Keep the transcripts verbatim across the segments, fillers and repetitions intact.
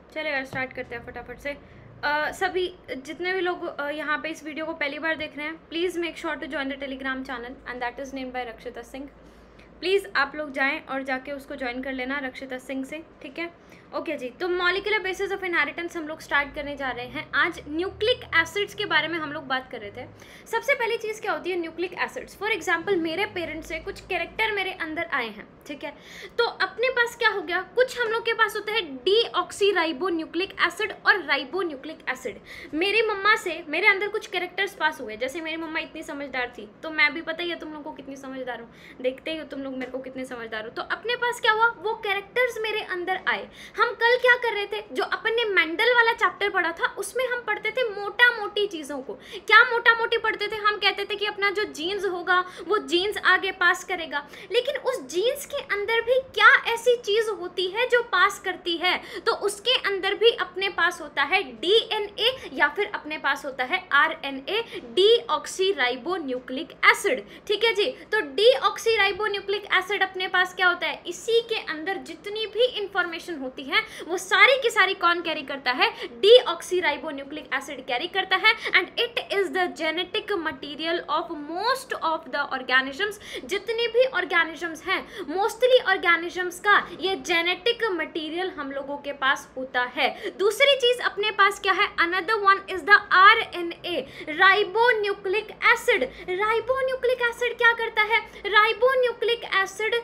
चले यार स्टार्ट करते हैं फटाफट से। uh, सभी जितने भी लोग uh, यहाँ पे इस वीडियो को पहली बार देख रहे हैं, please make sure to join the Telegram channel and that is named by Rakshita Singh. Please आप लोग जाएं और जाके उसको ज्वाइन कर लेना रक्षिता सिंह से, ठीक है। ओके okay जी, तो मॉलिक्यूलर बेसिस ऑफ इनहेरिटेंस हम लोग स्टार्ट करने जा रहे हैं। आज न्यूक्लिक एसिड्स के बारे में हम लोग बात कर रहे थे। सबसे पहली चीज़ क्या होती है न्यूक्लिक एसिड्स। फॉर एग्जांपल मेरे पेरेंट्स से कुछ कैरेक्टर मेरे अंदर आए हैं, ठीक है, तो अपने पास क्या हो गया, कुछ हम लोग के पास होता है D oxy ribo nucleic acid और राइबो न्यूक्लिक एसिड। मेरी मम्मा से मेरे अंदर कुछ कैरेक्टर्स पास हुए, जैसे मेरी मम्मा इतनी समझदार थी तो मैं भी, पता ही है तुम लोग को कितनी समझदार हूँ, देखते ही हो तुम लोग मेरे को कितने समझदार हो। तो अपने पास क्या हुआ, वो कैरेक्टर्स मेरे अंदर आए। हम कल क्या कर रहे थे, जो अपन ने मेंडल वाला चैप्टर पढ़ा था उसमें हम पढ़ते थे मोटा मोटी चीज़ों को। क्या मोटा मोटी पढ़ते थे, हम कहते थे कि अपना जो जीन्स होगा वो जीन्स आगे पास करेगा, लेकिन उस जीन्स के अंदर भी क्या ऐसी चीज़ होती है जो पास करती है, तो उसके अंदर भी अपने पास होता है डीएनए या फिर अपने पास होता है RNA, deoxy ribo nucleic acid, ठीक है जी। तो डीऑक्सी राइबो न्यूक्लिक एसिड अपने पास क्या होता है, इसी के अंदर जितनी भी इंफॉर्मेशन होती है वो सारी की सारी कौन कैरी करता है, deoxy ribo nucleic acid carry करता है। And it is the genetic material of most of the organisms. जितनी भी ऑर्गेनिजम्स हैं, मोस्टली ऑर्गेनिजम्स का ये जेनेटिक मटेरियल हम लोगों के पास होता है। दूसरी चीज अपने पास क्या है, another one is the RNA, ribo nucleic acid. Ribo nucleic acid क्या करता है, राइबो न्यूक्लिक एसिड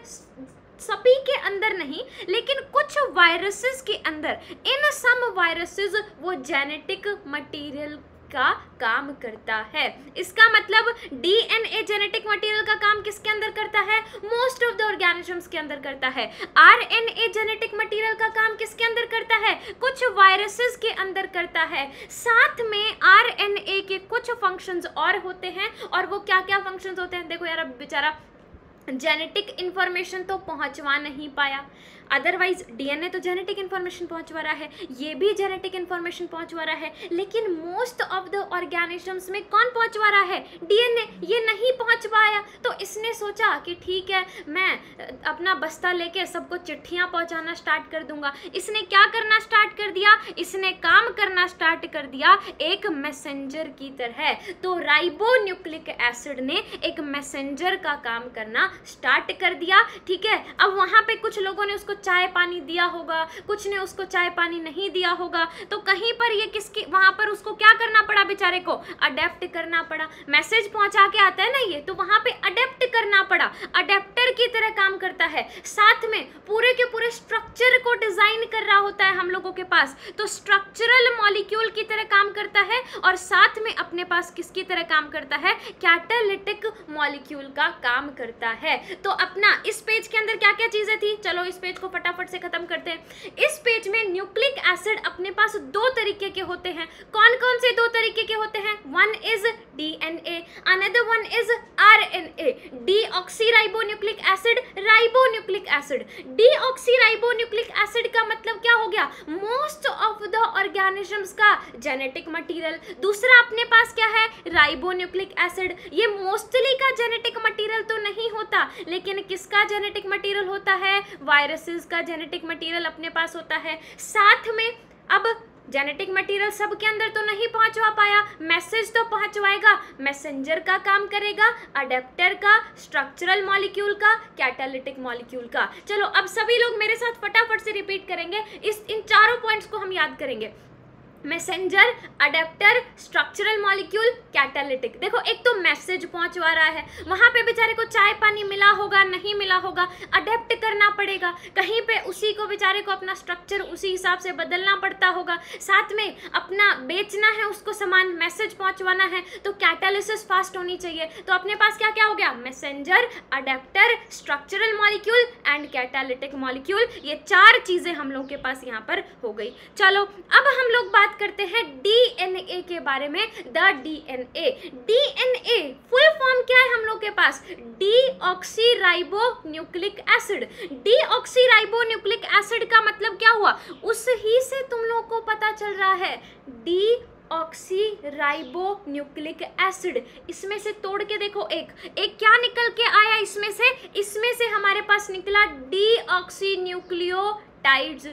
सभी के अंदर नहीं लेकिन कुछ वायरसेस के अंदर, इन सम वायरसेस वो जेनेटिक मटेरियल का काम करता है। इसका मतलब डीएनए जेनेटिक मटेरियल का काम किसके अंदर करता है, मोस्ट ऑफ द ऑर्गेनिजम्स के अंदर करता है। आरएनए जेनेटिक मटेरियल का काम किसके अंदर करता है, कुछ वायरसेस के अंदर करता है। साथ में आरएनए के कुछ फंक्शंस और होते हैं, और वो क्या क्या फंक्शंस होते हैं, देखो यार अब बेचारा जेनेटिक इन्फॉर्मेशन तो पहुंचवा नहीं पाया, अदरवाइज डीएनए तो जेनेटिक इन्फॉर्मेशन पहुंचवा रहा है, ये भी जेनेटिक इन्फॉर्मेशन पहुंचवा रहा है, लेकिन मोस्ट ऑफ द ऑर्गेनिजम्स में कौन पहुंचवा रहा है, डीएनए, ये नहीं पहुंच पाया। तो इसने सोचा कि ठीक है मैं अपना बस्ता लेके सबको चिट्ठियां पहुंचाना स्टार्ट कर दूंगा। इसने क्या करना स्टार्ट कर दिया, इसने काम करना स्टार्ट कर दिया एक मैसेंजर की तरह। तो राइबो न्यूक्लिक एसिड ने एक मैसेंजर का काम करना स्टार्ट कर दिया, ठीक है। अब वहां पे कुछ लोगों ने उसको चाय पानी दिया होगा, कुछ ने उसको चाय पानी नहीं दिया होगा, तो कहीं पर ये किसके, वहां पर उसको क्या करना पड़ा बेचारे को, अडेप्ट करना पड़ा। मैसेज पहुंचा के आता है ना ये, तो वहां पे अडेप्ट करना पड़ा, अडेप्टर की तरह काम करता है। साथ में पूरे के पूरे स्ट्रक्चर को डिजाइन कर रहा होता है हम लोगों के पास, तो स्ट्रक्चरल मॉलिक्यूल की तरह काम करता है, और साथ में अपने पास किसकी तरह काम करता है, कैटालिटिक मॉलिक्यूल का काम करता है। तो अपना इस पेज के अंदर क्या क्या चीजें थी, चलो इस पेज को फटाफट से खत्म करते हैं। इस पेज में न्यूक्लिक एसिड अपने पास दो तरीके के होते हैं। कौन कौन से दो तरीके के होते हैं, one is DNA, another one is RNA, deoxy ribo nucleic acid, ribo nucleic acid. Deoxy ribo nucleic acid का मतलब क्या हो गया, मोस्ट ऑफ द ऑर्गेनिजम्स का जेनेटिक मटेरियल। दूसरा अपने पास क्या है, राइबो न्यूक्लिक एसिड, ये मोस्टली का जेनेटिक मटेरियल तो नहीं होता, लेकिन किसका जेनेटिक मटेरियल होता है, वायरसेस का जेनेटिक मटेरियल अपने पास होता है। साथ में अब जेनेटिक मटेरियल सब के अंदर तो नहीं पहुंचवा पाया, मैसेज तो पहुंचवाएगा, मैसेंजर का काम करेगा, अडेप्टर का, स्ट्रक्चरल मॉलिक्यूल का, कैटालिटिक मॉलिक्यूल का। चलो अब सभी लोग मेरे साथ फटाफट से रिपीट करेंगे, इस इन चारों पॉइंट्स को हम याद करेंगे, messenger, adapter, structural molecule, catalytic. देखो एक तो मैसेज पहुंचवा रहा है, वहां पे बेचारे को चाय पानी मिला होगा नहीं मिला होगा, अडेप्ट करना पड़ेगा, कहीं पे उसी को बेचारे को अपना स्ट्रक्चर उसी हिसाब से बदलना पड़ता होगा, साथ में अपना बेचना है उसको सामान, मैसेज पहुंचवाना है, तो कैटालिसिस फास्ट होनी चाहिए। तो अपने पास क्या क्या हो गया, messenger, adapter, structural molecule and catalytic molecule. ये चार चीजें हम लोग के पास यहाँ पर हो गई। चलो अब हम लोग बात करते हैं डीएनए के बारे में। The DNA, DNA full form क्या है हम लोग के पास, deoxy ribo nucleic acid. Deoxy ribo nucleic acid का मतलब क्या हुआ, उस ही से तुम लोग को पता चल रहा है, D oxy ribo nucleic acid. इसमें से तोड़ के देखो, एक एक क्या निकल के आया इसमें से, इसमें से हमारे पास निकला डी ऑक्सी न्यूक्लियोटाइड्स।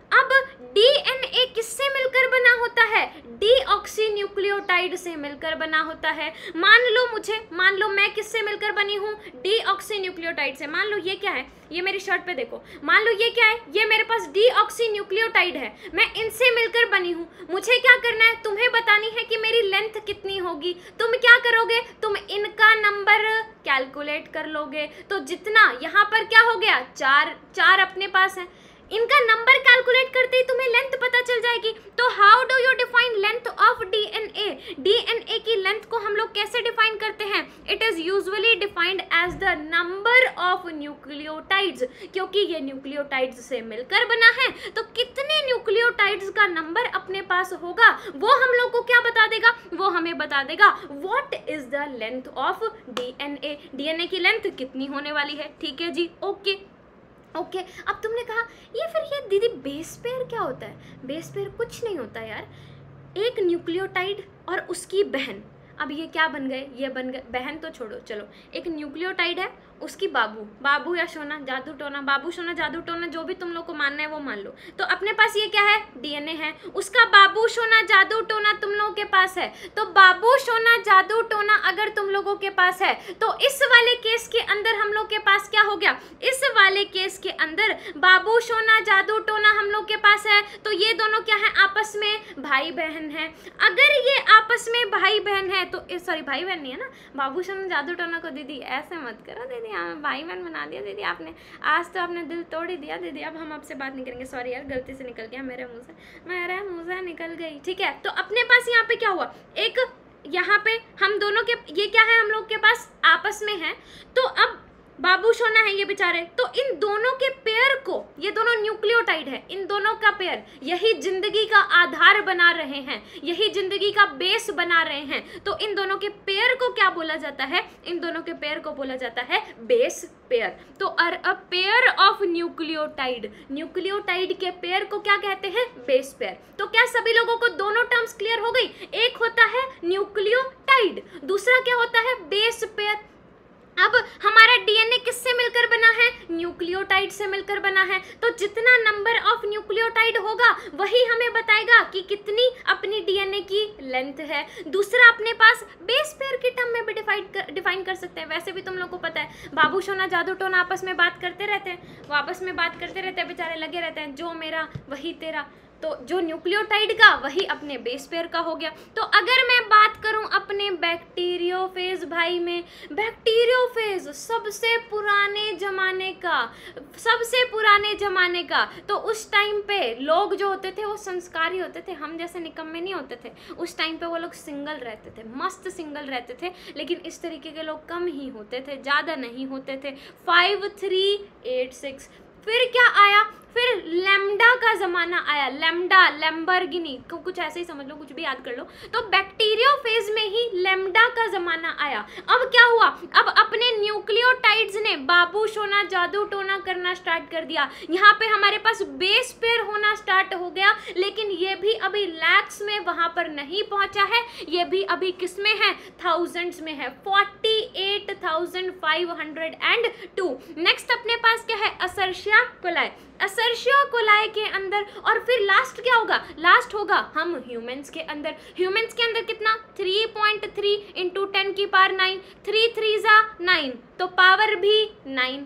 अब डीएनए किससे मिलकर बना होता है? डीऑक्सीन्यूक्लियोटाइड से मिलकर बना होता है। मान लो मुझे, मान लो मैं किससे मिलकर बनी हूँ? डीऑक्सीन्यूक्लियोटाइड से। मान लो ये क्या है, ये मेरी शर्ट पे देखो, मान लो ये क्या है, ये मेरे पास डीऑक्सीन्यूक्लियोटाइड है, मैं इनसे मिलकर बनी हूँ। मुझे क्या करना है? तुम्हें बतानी है कि मेरी लेंथ कितनी होगी। तुम क्या करोगे? तुम इनका नंबर कैलकुलेट कर लोगे। तो जितना यहाँ पर क्या हो गया, चार चार अपने पास है, इनका नंबर कैलकुलेट करते ही तुम्हें लेंथ पता चल जाएगी। तो how do you define length of DNA? DNA की लेंथ को हम लोग कैसे डिफाइन करते हैं? It is usually defined as the number of nucleotides, क्योंकि ये न्यूक्लियोटाइड्स से मिलकर बना है, तो कितने न्यूक्लियोटाइड्स का नंबर अपने पास होगा वो हम लोग को क्या बता देगा? वो हमें बता देगा what is the length of DNA. DNA की लेंथ कितनी होने वाली है। ठीक है जी, ओके ओके okay, अब तुमने कहा ये फिर ये दीदी बेस पेयर क्या होता है? बेस पेयर कुछ नहीं होता यार, एक न्यूक्लियोटाइड और उसकी बहन। अब ये क्या बन गए? ये बन गए, बहन तो छोड़ो, चलो एक न्यूक्लियोटाइड है, उसकी बाबू, बाबू या सोना, जादू टोना, बाबू सोना जादू टोना, जो भी तुम लोग को मानना है वो मान लो। तो अपने पास ये क्या है? डीएनए है, उसका बाबू सोना जादू टोना तुम लोगों के पास है। तो बाबू सोना जादू टोना अगर तुम लोगों के पास है, तो इस वाले केस के अंदर हम लोग के पास क्या हो गया? इस वाले केस के अंदर बाबू सोना जादू टोना हम लोग के पास है, तो ये दोनों क्या है? आपस में भाई बहन है। अगर ये आपस में भाई बहन है तो सॉरी भाई बहन नहीं है ना, बाबू सोना जादू टोना को दीदी ऐसे मत करो दीदी, हमें भाई बहन बना दिया दीदी आपने, आज तो आपने दिल तोड़ ही दिया दीदी, अब हम आपसे बात नहीं करेंगे। सॉरी यार, गलती से निकल गया मेरे मुंह से, मेरे मुंह से निकल गई। ठीक है, तो अपने पास यहाँ पे क्या हुआ? एक यहाँ पे हम दोनों के, ये क्या है हम लोग के पास आपस में है, तो अब बाबू सोना है ये बेचारे, तो इन दोनों के पेयर को, ये दोनों न्यूक्लियोटाइड है, इन दोनों का पेयर यही जिंदगी का आधार बना रहे हैं, यही जिंदगी का बेस बना रहे हैं। तो इन दोनों के पेयर को क्या बोला जाता है? इन दोनों के पेयर को बोला जाता है बेस पेयर। तो a pair of nucleotide, nucleotide के पेयर को क्या कहते हैं? Base pair. तो क्या सभी लोगों को दोनों टर्म्स क्लियर हो गई? एक होता है न्यूक्लियोटाइड, दूसरा क्या होता है? Base pair. अब हमारा डीएनए किससे मिलकर बना है? न्यूक्लियोटाइड से मिलकर बना है। तो जितना नंबर ऑफ न्यूक्लियोटाइड होगा वही हमें बताएगा कि कितनी अपनी डीएनए की लेंथ है। दूसरा अपने पास बेस पेयर की टर्म में भी डिफाइन कर डिफाइन कर सकते हैं। वैसे भी तुम लोग को पता है बाबू सोना जादू टोना आपस में बात करते रहते हैं, वो आपस में बात करते रहते हैं, बेचारे लगे रहते हैं, जो मेरा वही तेरा। तो जो न्यूक्लियोटाइड का वही अपने बेस पेयर का हो गया। तो अगर मैं बात करूं अपने बैक्टीरियोफेज भाई में, बैक्टीरियोफेज सबसे पुराने जमाने का, सबसे पुराने जमाने का, तो उस टाइम पे लोग जो होते थे वो संस्कारी होते थे, हम जैसे निकम्मे नहीं होते थे। उस टाइम पे वो लोग सिंगल रहते थे, मस्त सिंगल रहते थे, लेकिन इस तरीके के लोग कम ही होते थे, ज़्यादा नहीं होते थे। फाइव थ्री एट सिक्स फिर क्या आया? फिर लैम्डा का ज़माना आया, लैम्डा, लैम्बोर्गिनी, कुछ ऐसे ही समझ लो, कुछ भी याद कर लो। तो बैक्टीरियोफेज में ही लैम्डा का ज़माना आया। अब क्या हुआ? अब अपने न्यूक्लियोटाइड्स ने बाबू सोना जादू टोना करना स्टार्ट कर दिया। यहाँ पे हमारे पास बेस पेयर होना स्टार्ट हो गया, लेकिन ये भी अभी लैक्स में वहाँ पर नहीं पहुँचा है, ये भी अभी किस में है? थाउजेंड्स में है, forty eight thousand five hundred and two. Next अपने पास क्या है? असर्शिया कोलाई, असर्शिया कोलाई के अंदर। और फिर लास्ट क्या होगा? लास्ट होगा हम ह्यूमंस के अंदर। ह्यूमंस के अंदर कितना? Three point three into ten की पावर नाइन, थ्री थ्री जा नाइन, तो पावर भी नाइन।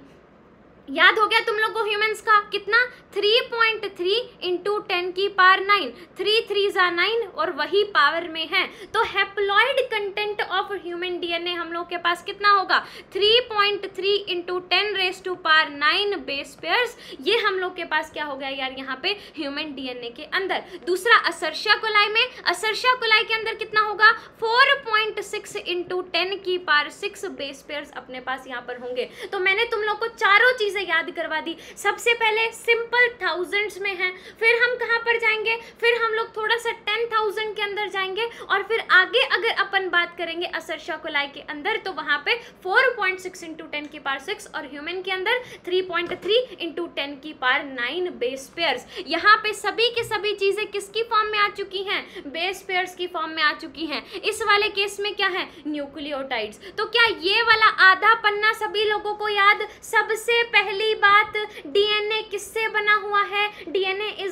याद हो गया तुम लोग को ह्यूमंस का कितना? Three point three into ten की पावर नाइन, थ्री थ्री जा नाइन, और वही पावर में है। तो haploid content of human DNA हम लोग के पास कितना होगा? Three point three into ten raise to power nine base pairs. ये हम लोग के पास क्या हो गया यार यहाँ पे ह्यूमन डीएनए के अंदर। दूसरा असर्शिया कोलाई में, असर्शिया कोलाई के अंदर कितना होगा? Four point six into ten की पावर सिक्स बेस पेयर्स अपने पास यहाँ पर होंगे। तो मैंने तुम लोग को चारों चीज याद करवा दी। सबसे पहले सिंपल थाउजेंड्स में है, फिर हम कहां पर जाएंगे? फिर हम लोग थोड़ा सा टेन थाउजेंड के अंदर जाएंगे, और फिर आगे अगर अपन बात करेंगे असर्शिया कोलाई के अंदर, तो वहां पे four point six into ten की पावर सिक्स, और ह्यूमन के अंदर three point three into ten की पावर नाइन बेस पेयर्स। यहाँ पे सभी की सभी चीजें किसकी फॉर्म में आ चुकी हैं? बेस पेयर्स की फॉर्म में आ चुकी हैं। इस वाले केस में क्या है? न्यूक्लियोटाइड्स। तो क्या ये वाला आधा पन्ना सभी लोगों को याद? सबसे पहली बात, डीएनए किससे बना हुआ है? DNA is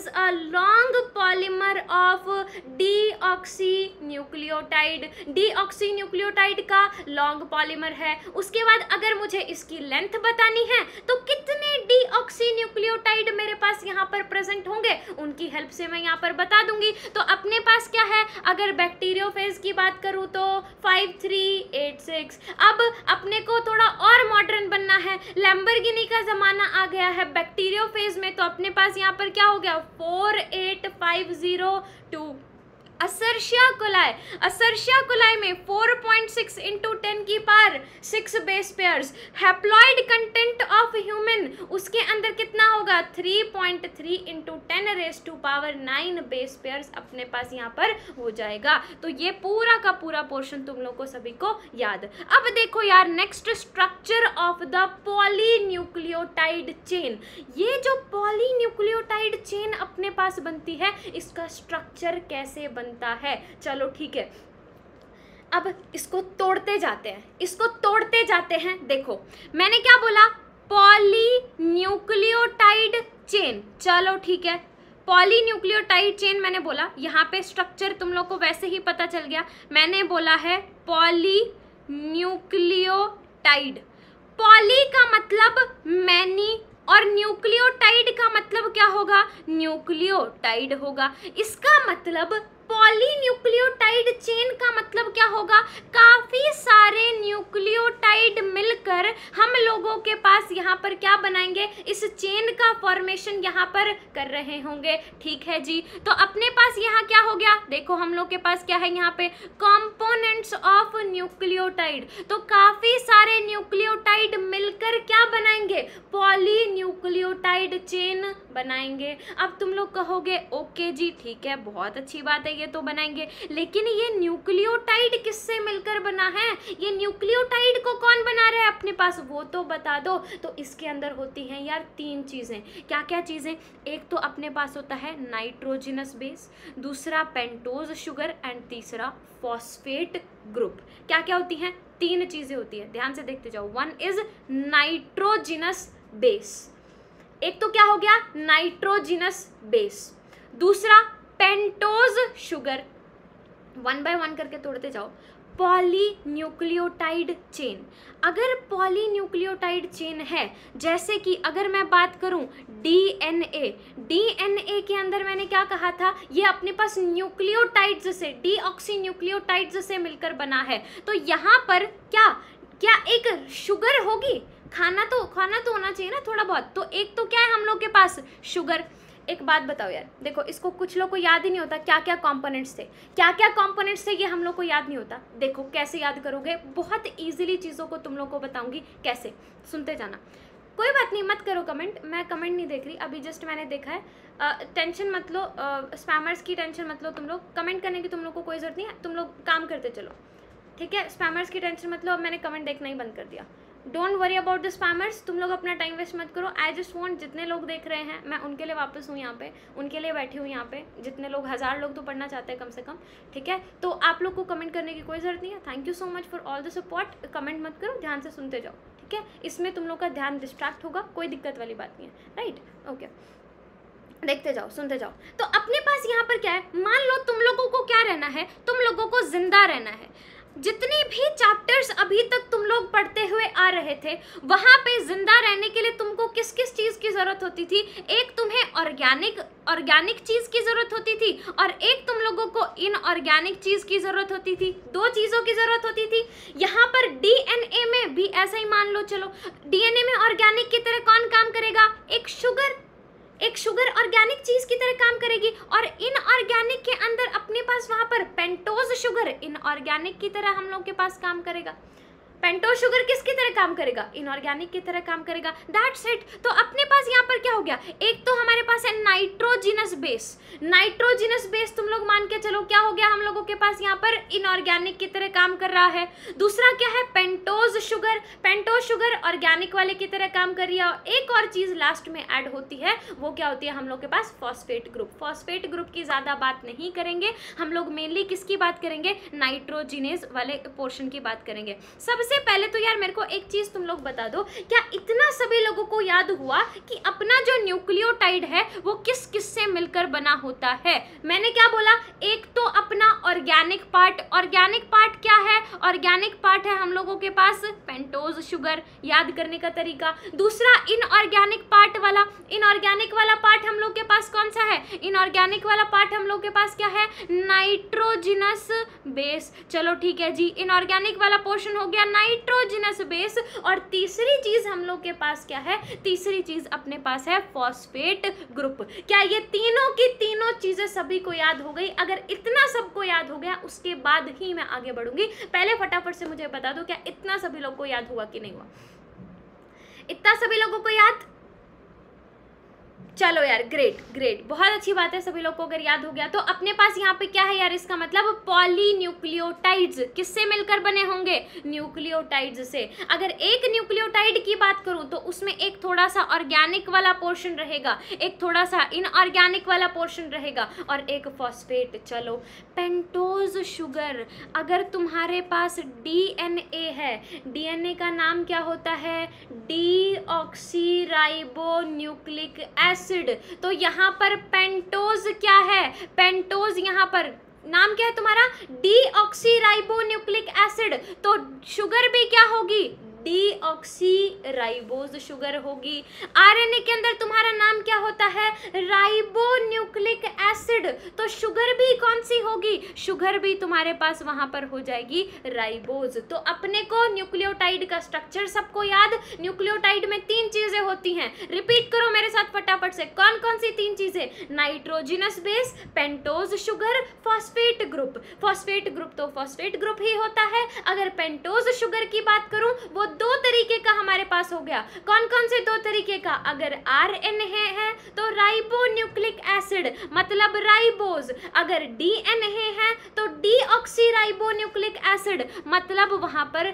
is a long polymer of deoxynucleotide. Deoxynucleotide का लॉन्ग पॉलीमर है। उसके बाद अगर मुझे इसकी लेंथ बतानी है तो कितने डीऑक्सी न्यूक्लियोटाइड मेरे पास यहाँ पर प्रेजेंट होंगे उनकी हेल्प से मैं यहाँ पर बता दूंगी। तो अपने पास क्या है, अगर बैक्टीरियोफेज की बात करूँ तो फाइव थ्री एट सिक्स। अब अपने को थोड़ा और मॉडर्न बनना है, लैम्बोर्गिनी का जमाना आ गया है बैक्टीरियोफेज में, तो अपने पास यहाँ पर क्या हो गया four eight five zero two. Escherichia coli, Escherichia coli में four point six into ten की power six base pairs. Haploid content of human, उसके अंदर कितना होगा three point three into ten raise to power nine base pairs अपने पास यहाँ पर हो जाएगा। तो ये पूरा का पूरा पोर्शन तुम लोग को सभी को याद। अब देखो यार next structure of the polynucleotide chain. ये जो पॉलीन्यूक्लियोटाइड चेन अपने पास बनती है इसका स्ट्रक्चर कैसे बनता है, चलो ठीक है। अब इसको तोड़ते जाते हैं, इसको तोड़ते जाते हैं। देखो मैंने क्या बोला, पॉलीन्यूक्लियोटाइड चेन, चलो ठीक है पॉलीन्यूक्लियोटाइड चेन मैंने बोला। यहाँ पे स्ट्रक्चर तुम लोग को वैसे ही पता चल गया, मैंने बोला है पॉलीन्यूक्लियोटाइड। पॉली का मतलब मैनी और न्यूक्लियोटाइड का मतलब क्या होगा, न्यूक्लियोटाइड होगा। इसका मतलब पॉलीन्यूक्लियोटाइड चेन का मतलब क्या होगा, काफी सारे न्यूक्लियोटाइड मिलकर हम लोगों के पास यहाँ पर क्या बनाएंगे, इस चेन का फॉर्मेशन यहाँ पर कर रहे होंगे। ठीक है जी, तो अपने पास यहाँ क्या हो गया, देखो हम लोग के पास क्या है यहाँ पे कंपोनेंट्स ऑफ न्यूक्लियोटाइड। तो काफी सारे न्यूक्लियोटाइड मिलकर क्या बनाएंगे, पॉलीन्यूक्लियोटाइड चेन बनाएंगे। अब तुम लोग कहोगे ओके जी ठीक है बहुत अच्छी बात है, ये तो बनाएंगे, लेकिन ये न्यूक्लियोटाइड किससे मिलकर बना है, ये न्यूक्लियोटाइड को कौन बना रहा है अपने पास, वो तो बता दो। तो इसके अंदर होती हैं यार तीन चीजें। क्या क्या चीजें, एक तो अपने पास होता है नाइट्रोजनस बेस, दूसरा पेंटोज शुगर एंड तीसरा फॉस्फेट ग्रुप। क्या क्या होती हैं, तीन चीजें होती है, ध्यान से देखते जाओ। वन इज नाइट्रोजनस बेस, एक तो क्या हो गया नाइट्रोजनस बेस, दूसरा pentose sugar. One by one करके तोड़ते जाओ। पॉलीन्यूक्लियोटाइड चेन, अगर पॉलीन्यूक्लियोटाइड चेन है, जैसे कि अगर मैं बात करूं डीएनए, डीएनए के अंदर मैंने क्या कहा था, ये अपने पास न्यूक्लियोटाइड्स से, डीऑक्सी न्यूक्लियोटाइड्स से मिलकर बना है। तो यहाँ पर क्या क्या एक शुगर होगी, खाना तो खाना तो होना चाहिए ना थोड़ा बहुत, तो एक तो क्या है हम लोग के पास शुगर। एक बात बताओ यार, देखो इसको कुछ लोग को याद ही नहीं होता क्या क्या कंपोनेंट्स थे, क्या क्या कंपोनेंट्स थे ये हम लोग को याद नहीं होता। देखो कैसे याद करोगे, बहुत इजीली चीज़ों को तुम लोग को बताऊंगी कैसे, सुनते जाना। कोई बात नहीं, मत करो कमेंट, मैं कमेंट नहीं देख रही अभी, जस्ट मैंने देखा है। टेंशन मत लो, स्पैमर्स की टेंशन मत लो तुम लोग, कमेंट करने की तुम लोग को कोई ज़रूरत नहीं है, तुम लोग काम करते चलो ठीक है। स्पैमर्स की टेंशन मत लो, अब मैंने कमेंट देखना ही बंद कर दिया। Don't worry about the spammers, तुम लोग अपना टाइम वेस्ट मत करो। आई जस्ट वांट, जितने लोग देख रहे हैं मैं उनके लिए वापस हूँ यहाँ पे, उनके लिए बैठी हूँ यहाँ पे, जितने लोग, हज़ार लोग तो पढ़ना चाहते हैं कम से कम, ठीक है। तो आप लोग को कमेंट करने की कोई ज़रूरत नहीं है। Thank you so much for all the support, comment मत करो, ध्यान से सुनते जाओ ठीक है। इसमें तुम लोग का ध्यान डिस्ट्रैक्ट होगा, कोई दिक्कत वाली बात नहीं है, राइट ओके। देखते जाओ सुनते जाओ। तो अपने पास यहाँ पर क्या है, मान लो तुम लोगों को क्या रहना है, तुम लोगों को जिंदा रहना है। जितने भी चैप्टर्स अभी तक तुम लोग पढ़ते हुए आ रहे थे, वहाँ पे जिंदा रहने के लिए तुमको किस किस चीज़ की ज़रूरत होती थी, एक तुम्हें ऑर्गेनिक ऑर्गेनिक चीज़ की ज़रूरत होती थी और एक तुम लोगों को इनऑर्गेनिक चीज़ की ज़रूरत होती थी, दो चीज़ों की ज़रूरत होती थी। यहाँ पर डीएनए में भी ऐसा ही मान लो, चलो डीएनए में ऑर्गेनिक की तरह कौन काम करेगा, एक शुगर, एक शुगर ऑर्गेनिक चीज की तरह काम करेगी, और इनऑर्गेनिक के अंदर अपने पास वहां पर पेंटोज शुगर इनऑर्गेनिक की तरह हम लोग के पास काम करेगा। पेंटोज शुगर किसकी तरह काम करेगा, इनऑर्गेनिक की तरह काम करेगा। That's it. तो अपने पास यहाँ पर क्या हो गया, एक तो हमारे पास है नाइट्रोजिनस बेस, नाइट्रोजिनस बेस तुम लोग मान के चलो क्या हो गया हम लोगों के पास यहाँ पर इनऑर्गेनिक की तरह काम कर रहा है। दूसरा क्या है, pentose sugar, pentose sugar organic वाले की तरह काम कर रही है। और एक और चीज लास्ट में ऐड होती है, वो क्या होती है हम लोग के पास, फॉस्फेट ग्रुप। फॉस्फेट ग्रुप की ज्यादा बात नहीं करेंगे हम लोग, मेनली किसकी बात करेंगे, नाइट्रोजिनेज वाले पोर्शन की बात करेंगे। सबसे सबसे पहले तो यार मेरे को एक चीज़ तुम लोग बता दो, क्या इतना सभी लोगों को याद हुआ कि अपना जो न्यूक्लियोटाइड है वो किस किस से मिलकर बना होता है? मैंने क्या बोला, एक तो अपना ऑर्गेनिक पार्ट, ऑर्गेनिक पार्ट क्या है? ऑर्गेनिक पार्ट है हम लोगों के पास पेंटोज शुगर, याद करने का तरीका। दूसरा इनऑर्गेनिक पार्ट वाला, इनऑर्गेनिक वाला पार्ट हम लोग के पास कौन सा है? इनऑर्गेनिक वाला पार्ट हम लोग के पास क्या है? Nitrogenous base. चलो ठीक है जी, इनऑर्गेनिक वाला पोर्शन हो गया नाइट्रोजिनस बेस। और तीसरी चीज हम लोग के पास क्या है? तीसरी चीज अपने पास है फॉस्फेट ग्रुप। क्या ये तीनों की तीनों चीजें सभी को याद हो गई? अगर इतना सबको याद हो गया उसके बाद ही मैं आगे बढ़ूंगी। पहले फटाफट से मुझे बता दो, क्या इतना सभी लोग को याद हुआ कि नहीं हुआ? इतना सभी लोगों को याद? चलो यार, ग्रेट ग्रेट, बहुत अच्छी बात है। सभी लोग को अगर याद हो गया तो अपने पास यहाँ पे क्या है यार? इसका मतलब पॉलीन्यूक्लियोटाइड्स किससे मिलकर बने होंगे? न्यूक्लियोटाइड्स से। अगर एक न्यूक्लियोटाइड की बात करूँ तो उसमें एक थोड़ा सा ऑर्गेनिक वाला पोर्शन रहेगा, एक थोड़ा सा इनऑर्गेनिक वाला पोर्शन रहेगा और एक फॉस्फेट। चलो, पेंटोज शुगर, अगर तुम्हारे पास डीएनए है, डीएनए का नाम क्या होता है? Deoxyribonucleic acid. तो यहाँ पर पेंटोज क्या है? पेंटोज यहाँ पर नाम क्या है तुम्हारा? Deoxyribonucleic acid. तो शुगर भी क्या होगी? डीऑक्सीराइबोज शुगर होगी। आरएनए के अंदर तुम्हारा नाम क्या होता है? Ribonucleic acid. तो शुगर भी कौन सी होगी? शुगर भी तुम्हारे पास वहां पर हो जाएगी राइबोज। तो अपने को न्यूक्लियोटाइड का स्ट्रक्चर सबको याद? न्यूक्लियोटाइड में तीन चीजें होती हैं, रिपीट करो मेरे साथ फटाफट से। कौन कौन सी तीन चीजें? Nitrogenous base, pentose sugar, phosphate group. Phosphate group तो फॉस्फेट ग्रुप ही होता है। अगर पेंटोज शुगर की बात करूं, वो दो तरीके का हमारे पास हो गया। कौन कौन से दो तरीके का? अगर आरएनए है, है तो राइबोन्यूक्लिक एसिड मतलब राइबोज। अगर डीएनए है तो डीऑक्सीराइबोन्यूक्लिक एसिड मतलब वहां पर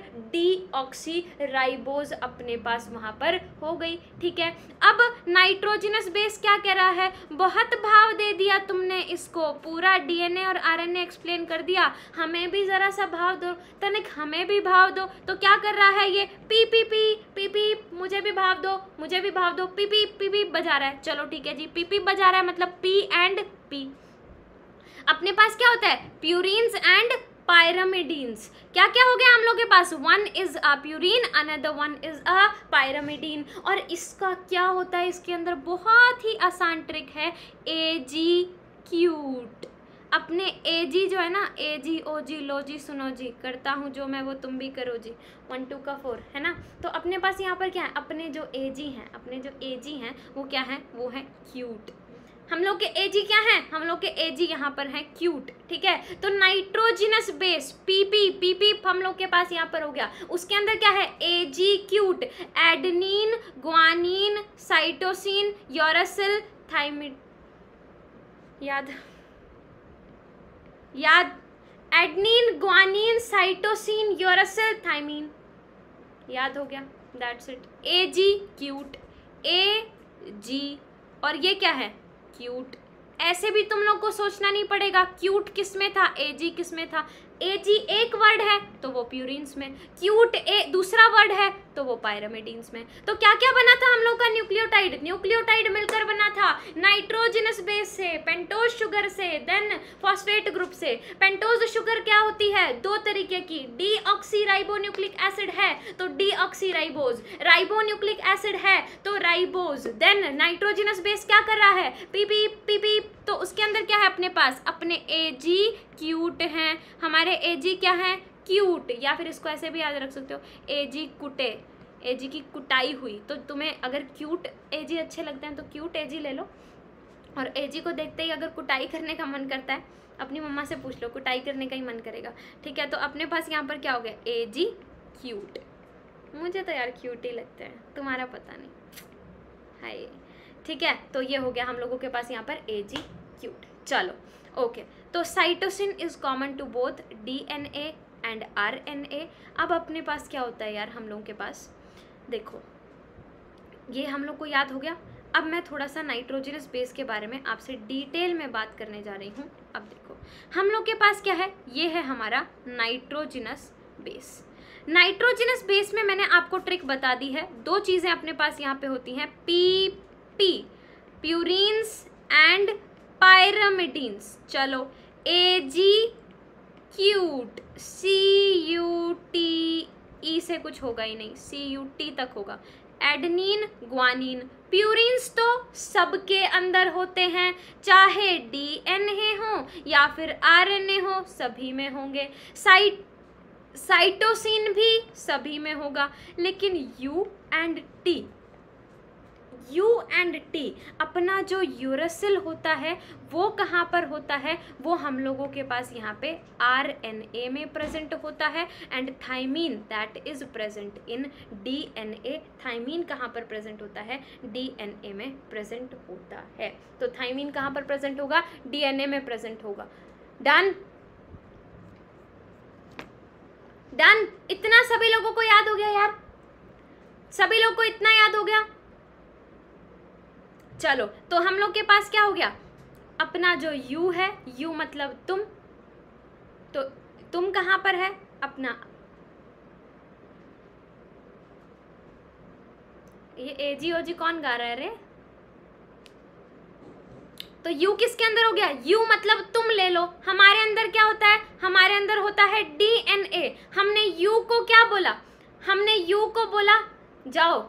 डीऑक्सीराइबोज अपने पास वहां पर हो गई। ठीक है, अब नाइट्रोजिनस बेस क्या कह रहा है? बहुत भाव दे दिया तुमने इसको, पूरा डीएनए और आरएनए एक्सप्लेन कर दिया, हमें भी जरा सा भाव दो तनिक, हमें भी भाव दो। तो क्या कर रहा है ये? P P P P P, मुझे भी भाव दो, मुझे भी भाव दो, पी पी पी पी बजा रहा है। चलो ठीक है जी, पी पी बजा रहा है मतलब पी एंड पी। अपने पास क्या होता है? Purines and pyrimidines. क्या क्या हो गया हम लोग के पास? One is a purine, another one is a pyrimidine. और इसका क्या होता है? इसके अंदर बहुत ही आसान ट्रिक है, ए जी क्यूट। अपने ए जी जो है ना, ए जी ओ जी लो जी सुनो जी, करता हूँ जो मैं वो तुम भी करो जी, वन टू का फोर है ना। तो अपने पास यहाँ पर क्या है? अपने जो ए जी हैं, अपने जो ए जी हैं वो क्या है? वो है क्यूट। हम लोग के ए जी क्या है? हम लोग के ए जी यहाँ पर है क्यूट। ठीक है, तो नाइट्रोजिनस बेस पीपी, पीपी हम लोग के पास यहाँ पर हो गया। उसके अंदर क्या है? A G cute, adenine, guanine, cytosine, uracil, thymine, याद याद adenine, guanine, cytosine, uracil, thymine, याद हो गया? That's it. A G cute, A G, और ये क्या है? क्यूट। ऐसे भी तुम लोग को सोचना नहीं पड़ेगा क्यूट किस में था, ए जी किस में था। ए जी एक वर्ड है तो वो प्यूरिन्स में, क्यूट ए दूसरा वर्ड है तो वो पायरामिडीन्स में। तो क्या क्या बना था हम लोग का न्यूक्लियोटाइड? न्यूक्लियोटाइड मिलकर बना था नाइट्रोजिनस बेस से, पेंटोज शुगर से, देन फॉस्फेट ग्रुप से। पेंटोज शुगर क्या होती है? दो तरीके की, डीऑक्सीराइबोन्यूक्लिक एसिड है तो डीऑक्सीराइबोज, राइबोन्यूक्लिक एसिड है तो राइबोज। देन नाइट्रोजिनस बेस क्या कर रहा है? पीपी पीपी, तो उसके अंदर क्या है अपने पास? अपने ए जी क्यूट हैं, हमारे ए जी क्या है? क्यूट। या फिर इसको ऐसे भी याद रख सकते हो, ए जी कुटे, ए जी की कुटाई हुई। तो तुम्हें अगर क्यूट ए जी अच्छे लगते हैं तो क्यूट ए जी ले लो, और ए जी को देखते ही अगर कुटाई करने का मन करता है, अपनी मम्मा से पूछ लो, कुटाई करने का ही मन करेगा। ठीक है, तो अपने पास यहाँ पर क्या हो गया? A G cute. मुझे तो यार क्यूट ही लगते हैं, तुम्हारा पता नहीं, हाय। ठीक है, तो ये हो गया हम लोगों के पास यहाँ पर ए जी क्यूट। चलो ओके, तो cytosine is common to both DNA and RNA. अब अपने पास क्या होता है यार हम लोगों के पास? देखो, ये हम लोग को याद हो गया। अब मैं थोड़ा सा नाइट्रोजनस बेस के बारे में आपसे डिटेल में बात करने जा रही हूँ। अब देखो, हम लोग के पास क्या है? ये है हमारा नाइट्रोजनस बेस। नाइट्रोजनस बेस में मैंने आपको ट्रिक बता दी है, दो चीजें अपने पास यहाँ पे होती हैं, P P purines and pyrimidines. चलो A G cute, C U T, E से कुछ होगा ही नहीं, सी यू टी तक होगा, एडनिन ग्वानिन। प्यूरिन्स तो सबके अंदर होते हैं, चाहे डीएनए हो या फिर आरएनए हो, सभी में होंगे। साइट साइटोसिन भी सभी में होगा, लेकिन U and T, U and T अपना जो यूरेसिल होता है वो कहाँ पर होता है, वो हम लोगों के पास यहाँ पे आरएनए में प्रेजेंट होता है, and thymine that is present in DNA. Thymine कहाँ पर प्रेजेंट होता है, डीएनए में प्रेजेंट होता है। तो थाइमीन कहाँ पर प्रेजेंट होगा, डीएनए में प्रेजेंट होगा। डन डन इतना सभी लोगों को याद हो गया यार, सभी लोगों को इतना याद हो गया। चलो तो हम लोग के पास क्या हो गया, अपना जो U है, U मतलब तुम, तो तुम कहाँ पर है अपना, ये एजी ओजी कौन गा रहा है रे, तो U किसके अंदर हो गया, U मतलब तुम ले लो। हमारे अंदर क्या होता है, हमारे अंदर होता है डीएनए। हमने U को क्या बोला, हमने U को बोला जाओ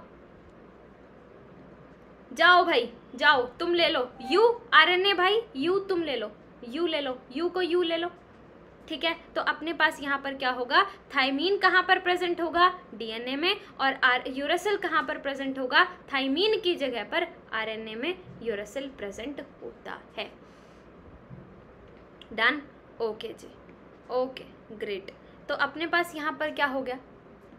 जाओ भाई जाओ तुम ले लो, यू आरएनए भाई, यू तुम ले लो, यू ले लो, यू को यू ले लो, ठीक है। तो अपने पास यहाँ पर क्या होगा, थाइमीन कहाँ पर प्रेजेंट होगा, डीएनए में, और आर यूरेसिल कहाँ पर प्रेजेंट होगा, थाइमीन की जगह पर आरएनए में यूरेसिल प्रेजेंट होता है। डन, ओके जी, ओके ग्रेट। तो अपने पास यहाँ पर क्या हो गया,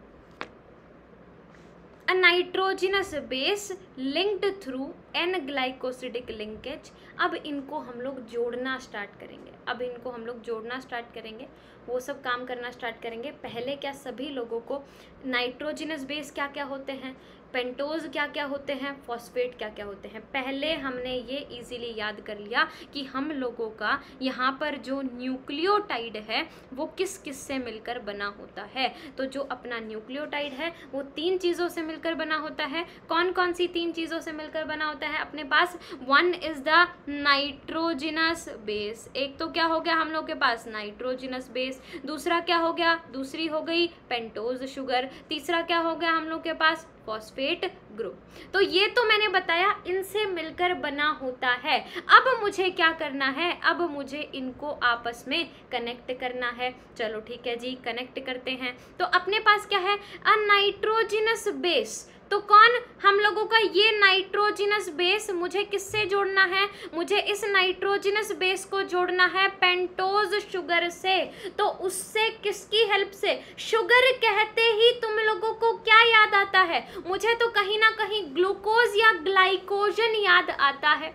A nitrogenous base linked through N glycosidic linkage। अब इनको हम लोग जोड़ना स्टार्ट करेंगे, अब इनको हम लोग जोड़ना स्टार्ट करेंगे, वो सब काम करना स्टार्ट करेंगे। पहले क्या सभी लोगों को नाइट्रोजिनस बेस क्या क्या होते हैं, पेंटोज क्या क्या होते हैं, फॉस्फेट क्या क्या होते हैं, पहले हमने ये इजीली याद कर लिया कि हम लोगों का यहाँ पर जो न्यूक्लियोटाइड है वो किस किस से मिलकर बना होता है। तो जो अपना न्यूक्लियोटाइड है वो तीन चीज़ों से मिलकर बना होता है। कौन कौन सी तीन चीज़ों से मिलकर बना होता है अपने पास, one is the nitrogenous base, एक तो क्या हो गया हम लोग के पास नाइट्रोजिनस बेस, दूसरा क्या हो गया, दूसरी हो गई पेंटोज शुगर, तीसरा क्या हो गया हम लोग के पास फॉस्फेट ग्रुप। तो ये तो मैंने बताया इनसे मिलकर बना होता है। अब मुझे क्या करना है, अब मुझे इनको आपस में कनेक्ट करना है। चलो ठीक है जी, कनेक्ट करते हैं। तो अपने पास क्या है, अ नाइट्रोजिनस बेस, तो कौन हम लोगों का ये नाइट्रोजिनस बेस मुझे किससे जोड़ना है, मुझे इस नाइट्रोजिनस बेस को जोड़ना है पेंटोज शुगर से। तो उससे किसकी हेल्प से, शुगर कहते ही तुम लोगों को क्या याद आता है, मुझे तो कहीं ना कहीं ग्लूकोज या ग्लाइकोजन याद आता है।